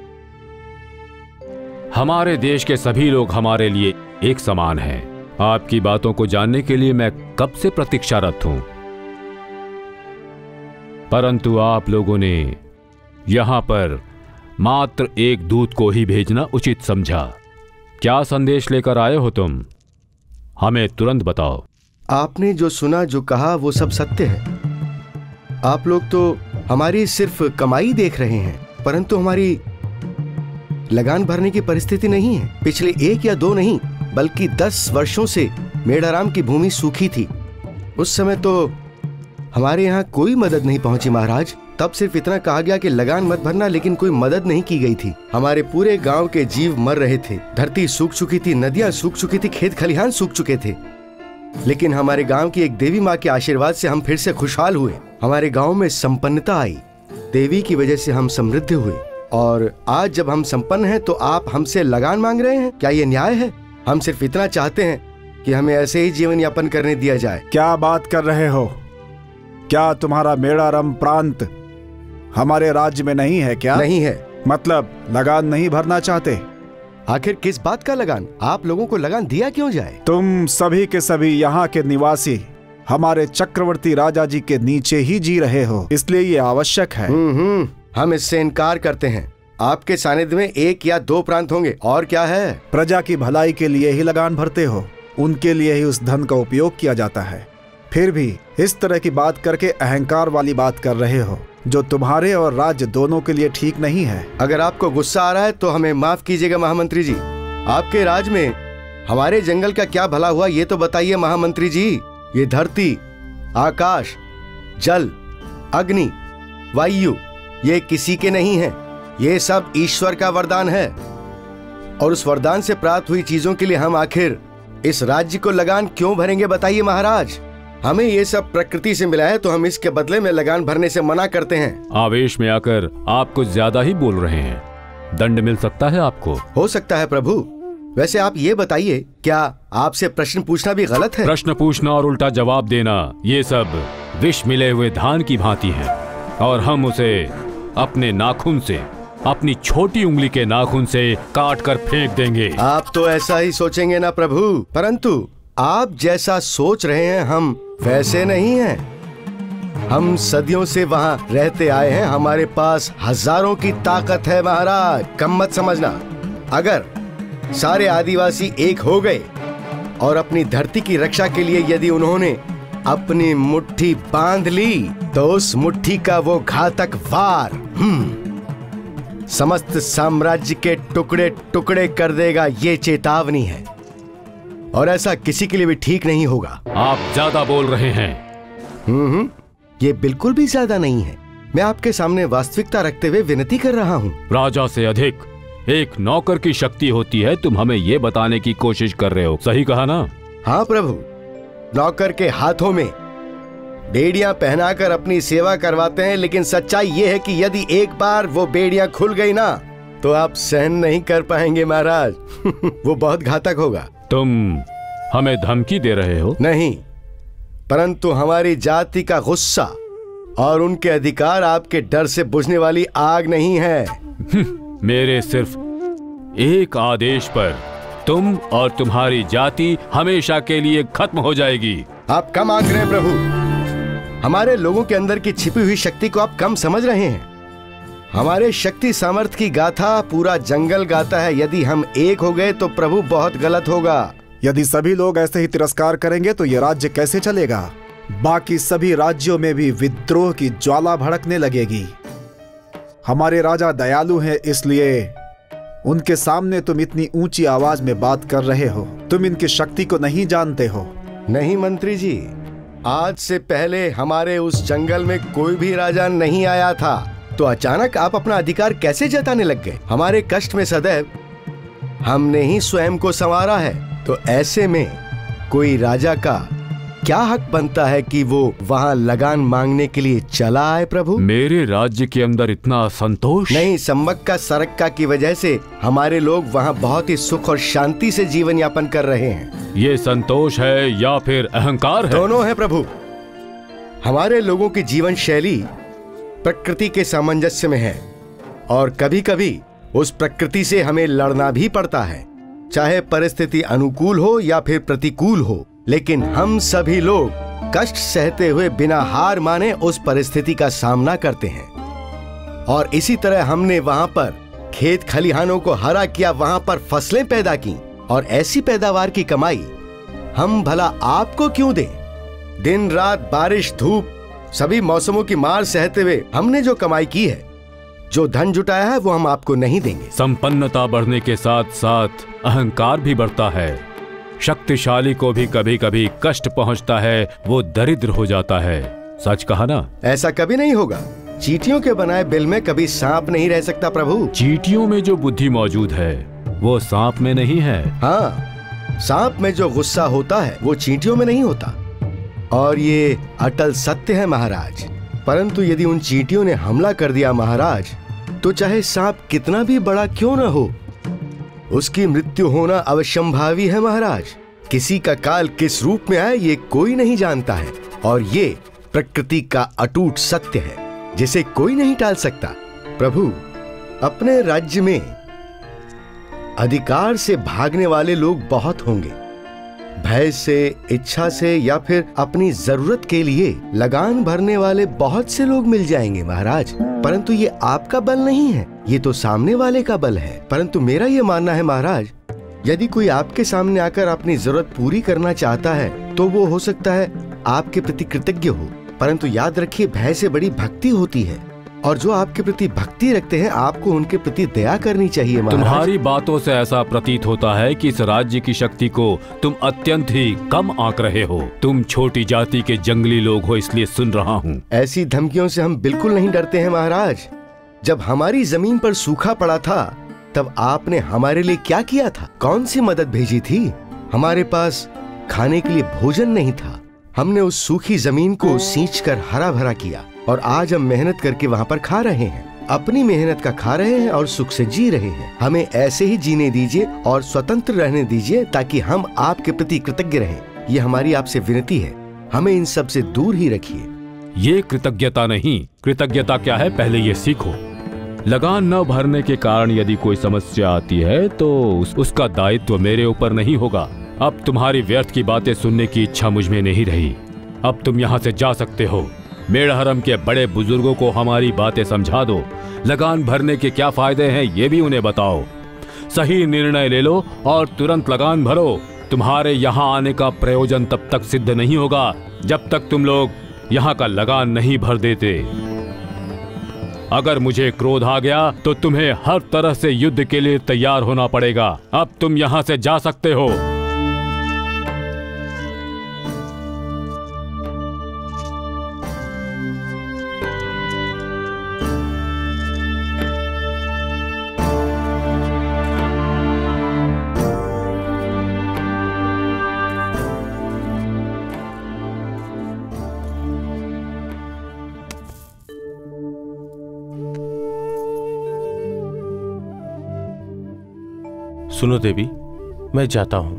हमारे देश के सभी लोग हमारे लिए एक समान हैं। आपकी बातों को जानने के लिए मैं कब से प्रतीक्षारत हूं, परंतु आप लोगों ने यहां पर मात्र एक दूत को ही भेजना उचित समझा। क्या संदेश लेकर आए हो तुम? हमें तुरंत बताओ। आपने जो सुना, जो कहा, वो सब सत्य है। आप लोग तो हमारी सिर्फ कमाई देख रहे हैं, परंतु हमारी लगान भरने की परिस्थिति नहीं है। पिछले एक या दो नहीं बल्कि दस वर्षों से मेढ़ाराम की भूमि सूखी थी। उस समय तो हमारे यहाँ कोई मदद नहीं पहुंची महाराज। तब सिर्फ इतना कहा गया कि लगान मत भरना, लेकिन कोई मदद नहीं की गई थी। हमारे पूरे गांव के जीव मर रहे थे, धरती सूख चुकी थी, नदियां सूख चुकी थी, खेत खलिहान सूख चुके थे। लेकिन हमारे गांव की एक देवी माँ के आशीर्वाद से हम फिर से खुशहाल हुए। हमारे गांव में संपन्नता आई, देवी की वजह से हम समृद्ध हुए। और आज जब हम संपन्न हैं तो आप हमसे लगान मांग रहे हैं, क्या ये न्याय है? हम सिर्फ इतना चाहते हैं कि हमें ऐसे ही जीवन यापन करने दिया जाए। क्या बात कर रहे हो? क्या तुम्हारा मेढ़ारम प्रांत हमारे राज्य में नहीं है क्या? नहीं है। मतलब लगान नहीं भरना चाहते? आखिर किस बात का लगान? आप लोगों को लगान दिया क्यों जाए? तुम सभी के सभी यहाँ के निवासी हमारे चक्रवर्ती राजा जी के नीचे ही जी रहे हो, इसलिए ये आवश्यक है। हम्म हम इससे इनकार करते हैं। आपके सानिध्य में एक या दो प्रांत होंगे, और क्या है? प्रजा की भलाई के लिए ही लगान भरते हो, उनके लिए ही उस धन का उपयोग किया जाता है। फिर भी इस तरह की बात करके अहंकार वाली बात कर रहे हो, जो तुम्हारे और राज्य दोनों के लिए ठीक नहीं है। अगर आपको गुस्सा आ रहा है तो हमें माफ कीजिएगा महामंत्री जी। आपके राज में हमारे जंगल का क्या भला हुआ ये तो बताइए महामंत्री जी। ये धरती, आकाश, जल, अग्नि, वायु ये किसी के नहीं है, ये सब ईश्वर का वरदान है। और उस वरदान से प्राप्त हुई चीजों के लिए हम आखिर इस राज्य को लगान क्यों भरेंगे बताइए महाराज। हमें ये सब प्रकृति से मिला है तो हम इसके बदले में लगान भरने से मना करते हैं। आवेश में आकर आप कुछ ज्यादा ही बोल रहे हैं, दंड मिल सकता है आपको। हो सकता है प्रभु। वैसे आप ये बताइए, क्या आपसे प्रश्न पूछना भी गलत है? प्रश्न पूछना और उल्टा जवाब देना ये सब विष मिले हुए धान की भांति है, और हम उसे अपने नाखून से, अपनी छोटी उंगली के नाखून से काट कर फेंक देंगे। आप तो ऐसा ही सोचेंगे ना प्रभु, परंतु आप जैसा सोच रहे हैं हम वैसे नहीं हैं। हम सदियों से वहाँ रहते आए हैं, हमारे पास हजारों की ताकत है महाराज। कम मत समझना। अगर सारे आदिवासी एक हो गए और अपनी धरती की रक्षा के लिए यदि उन्होंने अपनी मुट्ठी बांध ली तो उस मुट्ठी का वो घातक वार हम्म समस्त साम्राज्य के टुकड़े टुकड़े कर देगा। ये चेतावनी है, और ऐसा किसी के लिए भी ठीक नहीं होगा। आप ज्यादा बोल रहे हैं। हम्म ये बिल्कुल भी ज्यादा नहीं है। मैं आपके सामने वास्तविकता रखते हुए विनती कर रहा हूँ। राजा से अधिक एक नौकर की शक्ति होती है, तुम हमें ये बताने की कोशिश कर रहे हो, सही कहा ना? हाँ प्रभु, नौकर के हाथों में बेड़ियां पहनाकर अपनी सेवा करवाते हैं, लेकिन सच्चाई ये है कि यदि एक बार वो बेड़ियां खुल गई ना तो आप सहन नहीं कर पाएंगे महाराज। वो बहुत घातक होगा। तुम हमें धमकी दे रहे हो? नहीं, परंतु हमारी जाति का गुस्सा और उनके अधिकार आपके डर से बुझने वाली आग नहीं है। मेरे सिर्फ एक आदेश पर तुम और तुम्हारी जाति हमेशा के लिए खत्म हो जाएगी। आप कम आंक रहे हैं प्रभु। हमारे लोगों के अंदर की छिपी हुई शक्ति को आप कम समझ रहे हैं। हमारे शक्ति सामर्थ्य की गाथा पूरा जंगल गाता है। यदि हम एक हो गए तो प्रभु बहुत गलत होगा। यदि सभी लोग ऐसे ही तिरस्कार करेंगे तो ये राज्य कैसे चलेगा? बाकी सभी राज्यों में भी विद्रोह की ज्वाला भड़कने लगेगी। हमारे राजा दयालु हैं, इसलिए उनके सामने तुम इतनी ऊंची आवाज में बात कर रहे हो। तुम इनकी शक्ति को नहीं जानते हो। नहीं मंत्री जी, आज से पहले हमारे उस जंगल में कोई भी राजा नहीं आया था, तो अचानक आप अपना अधिकार कैसे जताने लग गए? हमारे कष्ट में सदैव हमने ही स्वयं को संवारा है, तो ऐसे में कोई राजा का क्या हक बनता है कि वो वहाँ लगान मांगने के लिए चला आए? प्रभु, मेरे राज्य के अंदर इतना असंतोष नहीं, सम्मक्का सरक्का की वजह से हमारे लोग वहाँ बहुत ही सुख और शांति से जीवन यापन कर रहे हैं। ये संतोष है या फिर अहंकार है? दोनों है प्रभु। हमारे लोगों की जीवन शैली प्रकृति के सामंजस्य में है, और कभी कभी उस प्रकृति से हमें लड़ना भी पड़ता है, चाहे परिस्थिति अनुकूल हो या फिर प्रतिकूल हो। लेकिन हम सभी लोग कष्ट सहते हुए बिना हार माने उस परिस्थिति का सामना करते हैं। और इसी तरह हमने वहां पर खेत खलिहानों को हरा किया, वहां पर फसलें पैदा की, और ऐसी पैदावार की कमाई हम भला आपको क्यों दें? दिन रात बारिश धूप सभी मौसमों की मार सहते हुए हमने जो कमाई की है, जो धन जुटाया है, वो हम आपको नहीं देंगे। संपन्नता बढ़ने के साथ साथ अहंकार भी बढ़ता है। शक्तिशाली को भी कभी कभी कष्ट पहुंचता है, वो दरिद्र हो जाता है। सच कहा ना? ऐसा कभी नहीं होगा। चींटियों के बनाए बिल में कभी सांप नहीं रह सकता प्रभु। चींटियों में जो बुद्धि मौजूद है वो सांप में नहीं है। हाँ, सांप में जो गुस्सा होता है वो चींटियों में नहीं होता, और ये अटल सत्य है महाराज। परंतु यदि उन चींटियों ने हमला कर दिया महाराज, तो चाहे सांप कितना भी बड़ा क्यों न हो, उसकी मृत्यु होना अवश्यंभावी है महाराज। किसी का काल किस रूप में आए ये कोई नहीं जानता है, और ये प्रकृति का अटूट सत्य है जिसे कोई नहीं टाल सकता। प्रभु, अपने राज्य में अधिकार से भागने वाले लोग बहुत होंगे। भय से, इच्छा से या फिर अपनी जरूरत के लिए लगान भरने वाले बहुत से लोग मिल जाएंगे महाराज, परंतु ये आपका बल नहीं है, ये तो सामने वाले का बल है। परंतु मेरा ये मानना है महाराज, यदि कोई आपके सामने आकर अपनी जरूरत पूरी करना चाहता है तो वो हो सकता है आपके प्रति कृतज्ञ हो, परंतु याद रखिए भय से बड़ी भक्ति होती है, और जो आपके प्रति भक्ति रखते हैं आपको उनके प्रति दया करनी चाहिए। तुम्हारी बातों से ऐसा प्रतीत होता है कि इस राज्य की शक्ति को तुम अत्यंत ही कम आंक रहे हो। तुम छोटी जाति के जंगली लोग हो, इसलिए सुन रहा हूँ। ऐसी धमकियों से हम बिल्कुल नहीं डरते हैं महाराज। जब हमारी जमीन पर सूखा पड़ा था तब आपने हमारे लिए क्या किया था? कौन सी मदद भेजी थी? हमारे पास खाने के लिए भोजन नहीं था। हमने उस सूखी जमीन को सींचकर हरा भरा किया और आज हम मेहनत करके वहाँ पर खा रहे हैं। अपनी मेहनत का खा रहे हैं और सुख से जी रहे हैं। हमें ऐसे ही जीने दीजिए और स्वतंत्र रहने दीजिए ताकि हम आपके प्रति कृतज्ञ रहें। ये हमारी आपसे विनती है, हमें इन सब से दूर ही रखिए। ये कृतज्ञता नहीं, कृतज्ञता क्या है पहले ये सीखो। लगान न भरने के कारण यदि कोई समस्या आती है तो उस, उसका दायित्व मेरे ऊपर नहीं होगा। अब तुम्हारी व्यर्थ की बातें सुनने की इच्छा मुझ में नहीं रही। अब तुम यहाँ से जा सकते हो। मेड़हरम के बड़े बुजुर्गों को हमारी बातें समझा दो। लगान भरने के क्या फायदे हैं ये भी उन्हें बताओ। सही निर्णय ले लो और तुरंत लगान भरो। तुम्हारे यहाँ आने का प्रयोजन तब तक सिद्ध नहीं होगा जब तक तुम लोग यहाँ का लगान नहीं भर देते। अगर मुझे क्रोध आ गया तो तुम्हें हर तरह से युद्ध के लिए तैयार होना पड़ेगा। अब तुम यहाँ से जा सकते हो। सुनो देवी, मैं जाता हूं।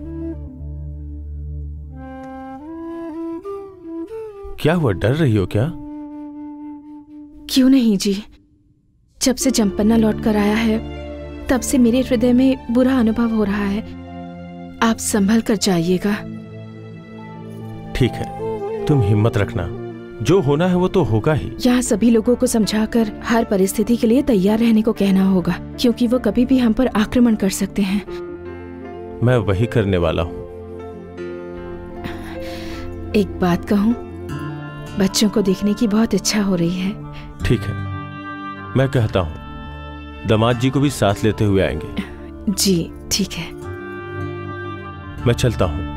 क्या हुआ, डर रही हो क्या? क्यों नहीं जी, जब से जम्पन्ना लौट कर आया है तब से मेरे हृदय में बुरा अनुभव हो रहा है। आप संभल कर जाइएगा। ठीक है, तुम हिम्मत रखना, जो होना है वो तो होगा ही। यहाँ सभी लोगों को समझाकर हर परिस्थिति के लिए तैयार रहने को कहना होगा, क्योंकि वो कभी भी हम पर आक्रमण कर सकते हैं। मैं वही करने वाला हूँ। एक बात कहूँ, बच्चों को देखने की बहुत इच्छा हो रही है। ठीक है, मैं कहता हूँ दामाद जी को भी साथ लेते हुए आएंगे। जी ठीक है, मैं चलता हूँ।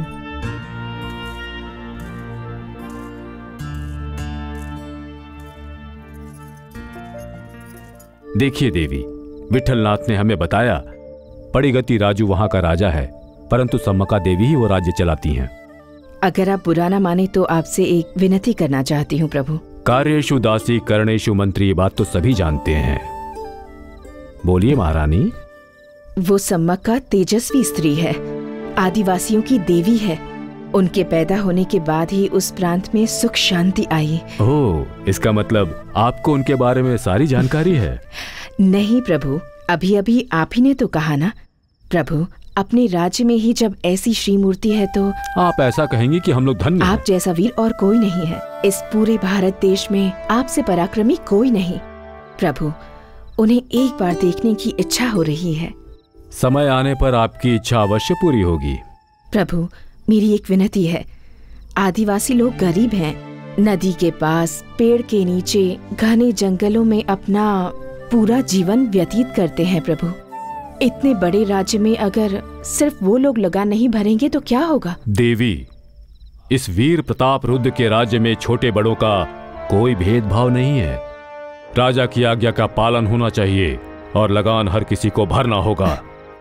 देखिए देवी, विठलनाथ ने हमें बताया पड़ीगति राजू वहां का राजा है, परंतु सम्मका देवी ही वो राज्य चलाती हैं। अगर आप बुरा ना माने तो आपसे एक विनती करना चाहती हूँ प्रभु। कार्येषु दासी कर्णेषु मंत्री, ये बात तो सभी जानते हैं। बोलिए महारानी। वो सम्मका तेजस्वी स्त्री है, आदिवासियों की देवी है। उनके पैदा होने के बाद ही उस प्रांत में सुख शांति आई। ओह, इसका मतलब आपको उनके बारे में सारी जानकारी है? नहीं प्रभु, अभी अभी आप ही ने तो कहा ना। प्रभु, अपने राज्य में ही जब ऐसी श्री मूर्ति है तो आप ऐसा कहेंगे कि हम लोग धन्य हैं। आप जैसा वीर और कोई नहीं है। इस पूरे भारत देश में आपसे पराक्रमी कोई नहीं। प्रभु, उन्हें एक बार देखने की इच्छा हो रही है। समय आने पर आपकी इच्छा अवश्य पूरी होगी। प्रभु, मेरी एक विनती है। आदिवासी लोग गरीब हैं, नदी के पास पेड़ के नीचे घने जंगलों में अपना पूरा जीवन व्यतीत करते हैं। प्रभु, इतने बड़े राज्य में अगर सिर्फ वो लोग लगान नहीं भरेंगे तो क्या होगा? देवी, इस वीर प्रताप रुद्र के राज्य में छोटे बड़ों का कोई भेदभाव नहीं है। राजा की आज्ञा का पालन होना चाहिए और लगान हर किसी को भरना होगा।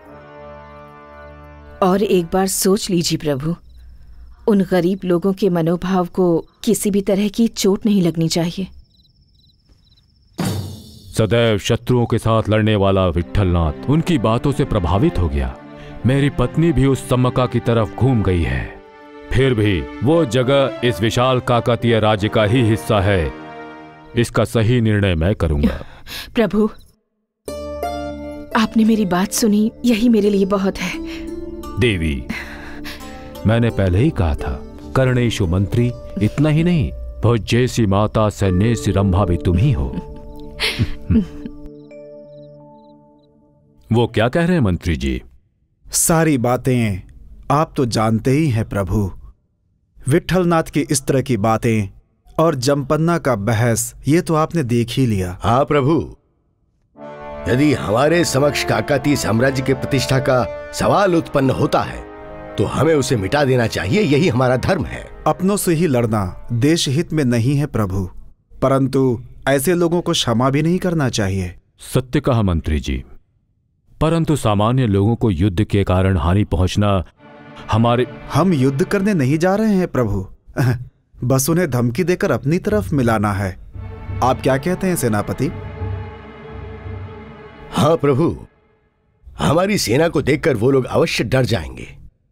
और एक बार सोच लीजिए प्रभु, उन गरीब लोगों के मनोभाव को किसी भी तरह की चोट नहीं लगनी चाहिए। सदैव शत्रुओं के साथ लड़ने वाला विठलनाथ उनकी बातों से प्रभावित हो गया। मेरी पत्नी भी उस सम्मका की तरफ घूम गई है। फिर भी वो जगह इस विशाल काकतीय राज्य का ही हिस्सा है। इसका सही निर्णय मैं करूंगा। प्रभु, आपने मेरी बात सुनी, यही मेरे लिए बहुत है। देवी, मैंने पहले ही कहा था, कर्णेषु मंत्री, इतना ही नहीं, बहुत जैसी माता सन्नेसी रंभा भी तुम ही हो। वो क्या कह रहे हैं मंत्री जी? सारी बातें आप तो जानते ही हैं प्रभु। विट्ठलनाथ की इस तरह की बातें और जमपन्ना का बहस, ये तो आपने देख ही लिया। हाँ प्रभु, यदि हमारे समक्ष काकाती साम्राज्य के प्रतिष्ठा का सवाल उत्पन्न होता है तो हमें उसे मिटा देना चाहिए, यही हमारा धर्म है। अपनों से ही लड़ना देश हित में नहीं है प्रभु, परंतु ऐसे लोगों को क्षमा भी नहीं करना चाहिए। सत्य कहा मंत्री जी, परंतु सामान्य लोगों को युद्ध के कारण हानि पहुंचना हमारे। हम युद्ध करने नहीं जा रहे हैं प्रभु, बस उन्हें धमकी देकर अपनी तरफ मिलाना है। आप क्या कहते हैं सेनापति? हाँ प्रभु, हमारी सेना को देखकर वो लोग अवश्य डर जाएंगे।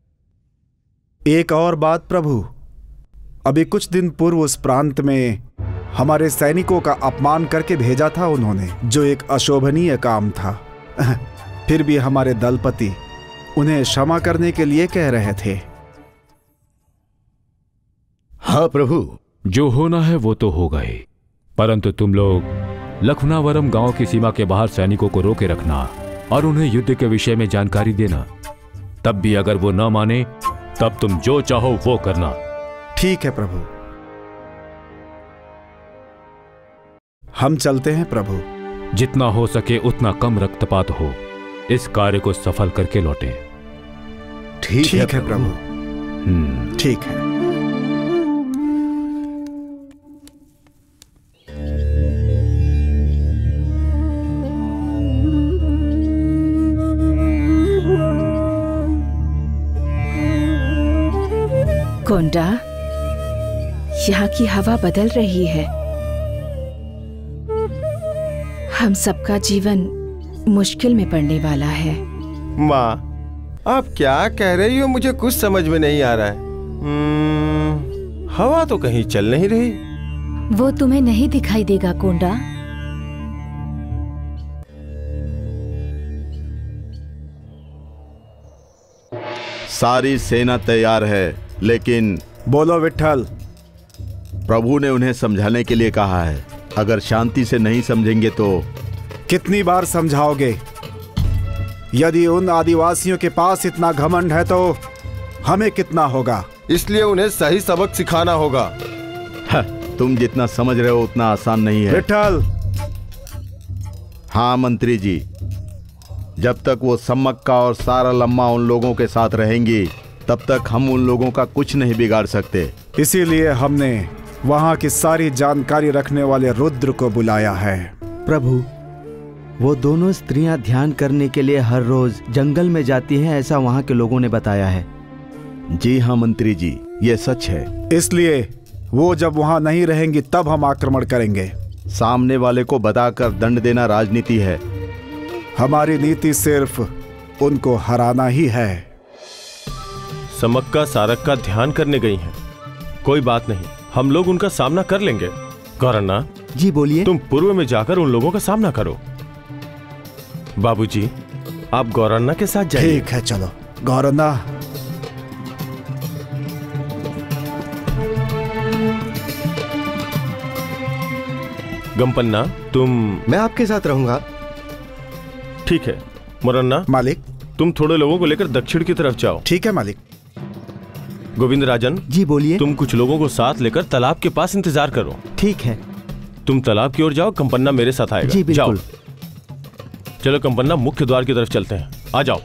एक और बात प्रभु, अभी कुछ दिन पूर्व उस प्रांत में हमारे सैनिकों का अपमान करके भेजा था उन्होंने, जो एक अशोभनीय काम था। फिर भी हमारे दलपति उन्हें क्षमा करने के लिए कह रहे थे। हाँ प्रभु, जो होना है वो तो हो गए, परंतु तुम लोग लखनावरम गांव की सीमा के बाहर सैनिकों को रोके रखना और उन्हें युद्ध के विषय में जानकारी देना। तब भी अगर वो न माने तब तुम जो चाहो वो करना। ठीक है प्रभु, हम चलते हैं प्रभु। जितना हो सके उतना कम रक्तपात हो, इस कार्य को सफल करके लौटे। ठीक, ठीक है, है प्रभु। हम्म ठीक है। कोंडा, यहाँ की हवा बदल रही है। हम सबका जीवन मुश्किल में पड़ने वाला है। माँ, आप क्या कह रही हो? मुझे कुछ समझ में नहीं आ रहा है। हवा तो कहीं चल नहीं रही। वो तुम्हें नहीं दिखाई देगा कोंडा। सारी सेना तैयार है, लेकिन बोलो विट्ठल। प्रभु ने उन्हें समझाने के लिए कहा है, अगर शांति से नहीं समझेंगे तो। कितनी बार समझाओगे? यदि उन आदिवासियों के पास इतना घमंड है तो हमें कितना होगा? इसलिए उन्हें सही सबक सिखाना होगा। तुम जितना समझ रहे हो उतना आसान नहीं है विट्ठल। हाँ मंत्री जी, जब तक वो सम्मक्का और सारलम्मा उन लोगों के साथ रहेंगी तब तक हम उन लोगों का कुछ नहीं बिगाड़ सकते। इसीलिए हमने वहाँ की सारी जानकारी रखने वाले रुद्र को बुलाया है। प्रभु, वो दोनों स्त्रियां ध्यान करने के लिए हर रोज जंगल में जाती हैं, ऐसा वहाँ के लोगों ने बताया है। जी हाँ मंत्री जी, ये सच है। इसलिए वो जब वहाँ नहीं रहेंगी तब हम आक्रमण करेंगे। सामने वाले को बताकर दंड देना राजनीति है। हमारी नीति सिर्फ उनको हराना ही है। समक्का सारक का ध्यान करने गई हैं। कोई बात नहीं, हम लोग उनका सामना कर लेंगे। गौरन्ना जी बोलिए। तुम पूर्व में जाकर उन लोगों का सामना करो। बाबूजी, आप गौरन्ना के साथ जाइए। ठीक है, चलो गौरन्ना। गंपन्ना, तुम। मैं आपके साथ रहूंगा। ठीक है। मुरन्ना मालिक, तुम थोड़े लोगों को लेकर दक्षिण की तरफ जाओ। ठीक है मालिक। गोविंद राजन जी बोलिए। तुम कुछ लोगों को साथ लेकर तालाब के पास इंतजार करो। ठीक है। तुम तालाब की ओर जाओ, कंपन्ना मेरे साथ आएगा। जी बिल्कुल। जाओ। चलो कंपन्ना, मुख्य द्वार की तरफ चलते हैं। आ जाओ।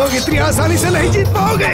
लोग इतनी आसानी से नहीं जीत पाओगे।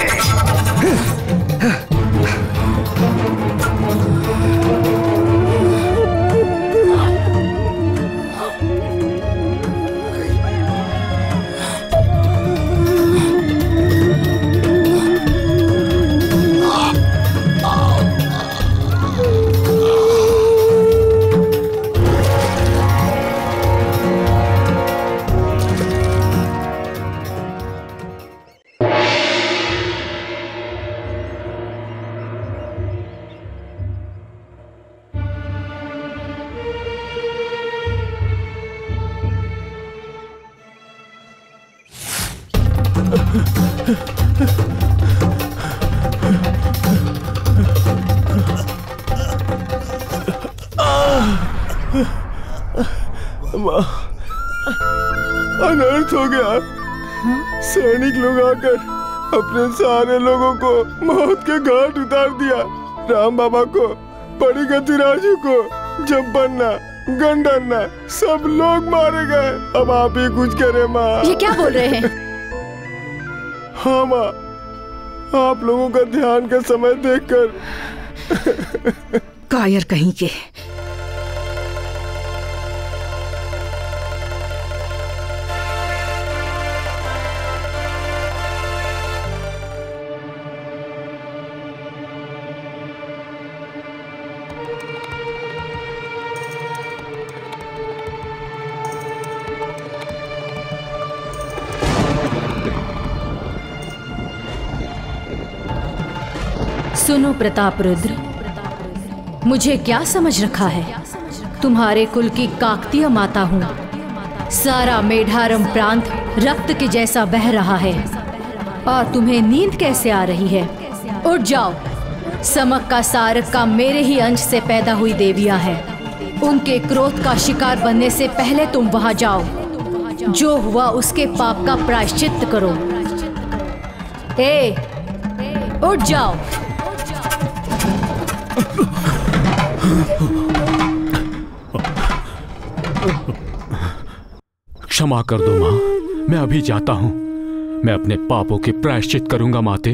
अनर्थ हो गया। सैनिक लोग आकर अपने सारे लोगों को मौत के घाट उतार दिया। राम बाबा को, बड़ी गतिराजू को, जम्पन्ना, गंडन्ना सब लोग मारे गए। अब आप ही कुछ करें माँ। ये क्या बोल रहे हैं? हाँ माँ, आप लोगों का ध्यान का समय देखकर। कायर कहीं के। सुनो प्रताप रुद्र, मुझे क्या समझ रखा है? तुम्हारे कुल की काकतीय माता हूँ। सारा मेढारम प्रांत रक्त के जैसा बह रहा है और तुम्हें नींद कैसे आ रही है? उठ जाओ। समक का सारक का मेरे ही अंश से पैदा हुई देवियां हैं। उनके क्रोध का शिकार बनने से पहले तुम वहां जाओ। जो हुआ उसके पाप का प्रायश्चित्त करो। ए, उठ जाओ। क्षमा कर दो माँ, मैं अभी जाता हूँ। मैं अपने पापों के प्रायश्चित करूंगा माते।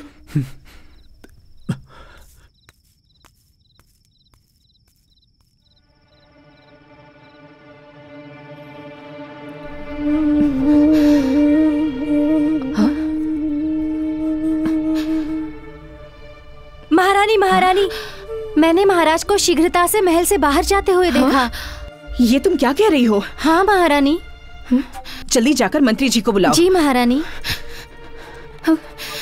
महारानी, महारानी, मैंने महाराज को शीघ्रता से महल से बाहर जाते हुए देखा। हाँ? ये तुम क्या कह रही हो? हाँ महारानी। जल्दी जाकर मंत्री जी को बुलाओ। जी महारानी। हाँ।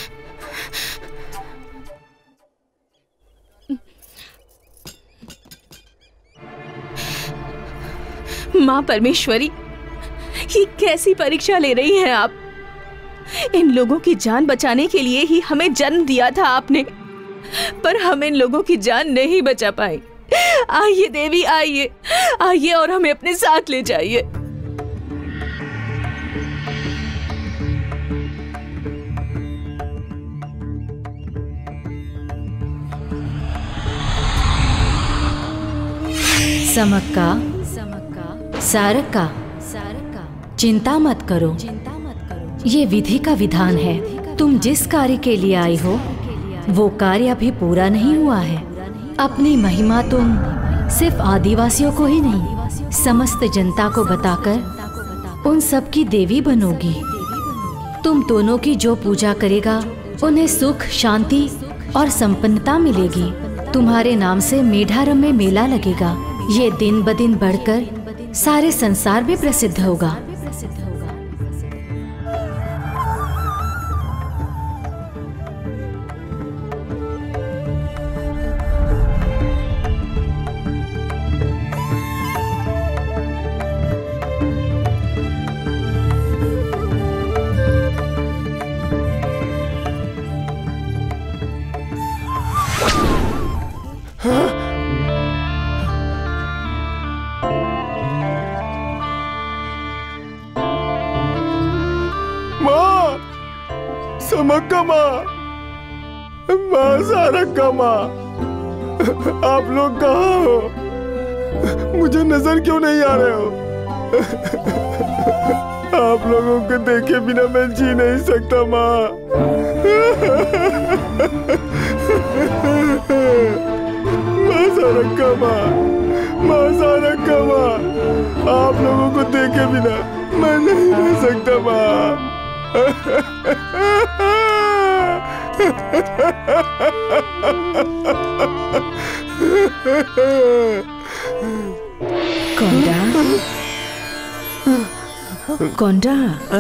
माँ परमेश्वरी, ये कैसी परीक्षा ले रही हैं आप? इन लोगों की जान बचाने के लिए ही हमें जन्म दिया था आपने, पर हम इन लोगों की जान नहीं बचा पाए। आइए देवी, आइए आइए और हमें अपने साथ ले जाइए। समक का, सारक का, चिंता मत करो। ये विधि का विधान है। तुम जिस कार्य के लिए आई हो वो कार्य अभी पूरा नहीं हुआ है। अपनी महिमा तुम सिर्फ आदिवासियों को ही नहीं, समस्त जनता को बताकर उन सब की देवी बनोगी। तुम दोनों की जो पूजा करेगा उन्हें सुख, शांति और संपन्नता मिलेगी। तुम्हारे नाम से मेढारम में मेला लगेगा। ये दिन ब दिन बढ़कर सारे संसार में प्रसिद्ध होगा। समक्का माँ, माँ सारक्का माँ, आप लोग कहाँ हो? मुझे नजर क्यों नहीं आ रहे हो? आप लोगों को देखे बिना मैं जी नहीं सकता माँ। माँ सारक्का माँ, माँ सारक्का माँ, आप लोगों को देखे बिना मैं नहीं रह सकता माँ। कोंडा, कोंडा,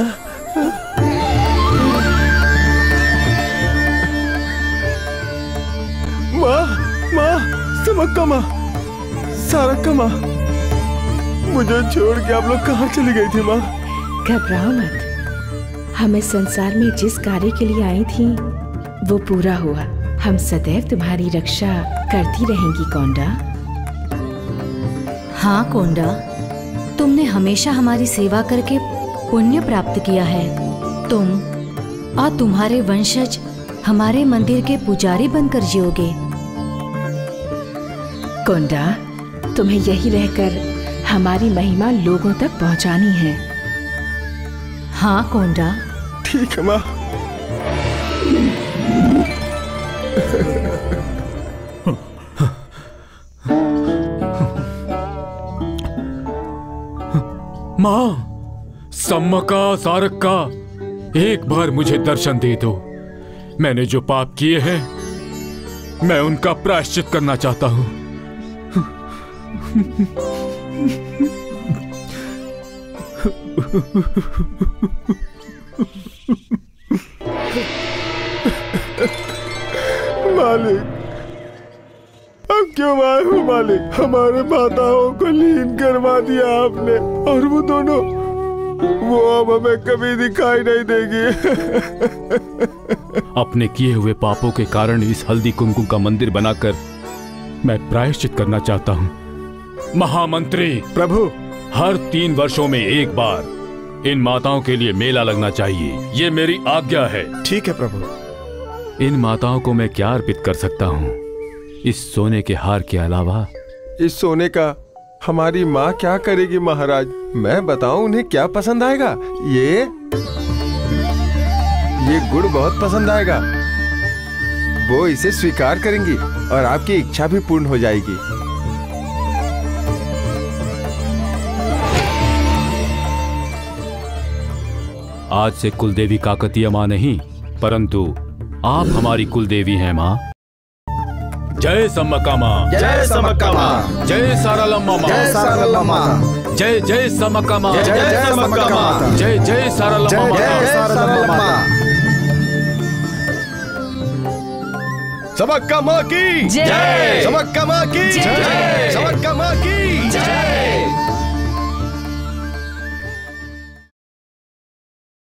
माँ, माँ, समक्का माँ, सारक्का माँ, मुझे छोड़ के आप लोग कहाँ चली गई थी माँ? घबराओ मत, हम इस संसार में जिस कार्य के लिए आई थी वो पूरा हुआ। हम सदैव तुम्हारी रक्षा करती रहेंगी कोंडा। हाँ कोंडा, तुमने हमेशा हमारी सेवा करके पुण्य प्राप्त किया है। तुम और तुम्हारे वंशज हमारे मंदिर के पुजारी बनकर जियोगे। कोंडा, तुम्हें यही रहकर हमारी महिमा लोगों तक पहुंचानी है। हाँ कोंडा, ठीक है माँ। माँ, सम्मका सारक्का, एक बार मुझे दर्शन दे दो। मैंने जो पाप किए हैं मैं उनका प्रायश्चित करना चाहता हूँ। मालिक, अब क्यों आए हो मालिक? हमारे माताओं को लीन करवा दिया आपने, और वो दोनों, वो अब हमें कभी दिखाई नहीं देगी। अपने किए हुए पापों के कारण इस हल्दी कुमकुम का मंदिर बनाकर मैं प्रायश्चित करना चाहता हूँ। महामंत्री प्रभु, हर तीन वर्षों में एक बार इन माताओं के लिए मेला लगना चाहिए, ये मेरी आज्ञा है। ठीक है प्रभु। इन माताओं को मैं क्या अर्पित कर सकता हूँ इस सोने के हार के अलावा? इस सोने का हमारी माँ क्या करेगी महाराज? मैं बताऊं उन्हें क्या पसंद आएगा? ये ये गुड़ बहुत पसंद आएगा। वो इसे स्वीकार करेंगी और आपकी इच्छा भी पूर्ण हो जाएगी। आज से कुलदेवी काकतीय माँ नहीं, परंतु आप हमारी कुलदेवी हैं माँ। जय सम्मका माँ, जय सम्मका माँ, जय सारालम्मा माँ, जय सारालम्मा माँ, जय जय सम्मका माँ, जय जय सम्मका माँ, जय जय सारालम्मा माँ, जय सारालम्मा माँ। समक्का माँ की जय, समक्का माँ की जय, समक्का माँ की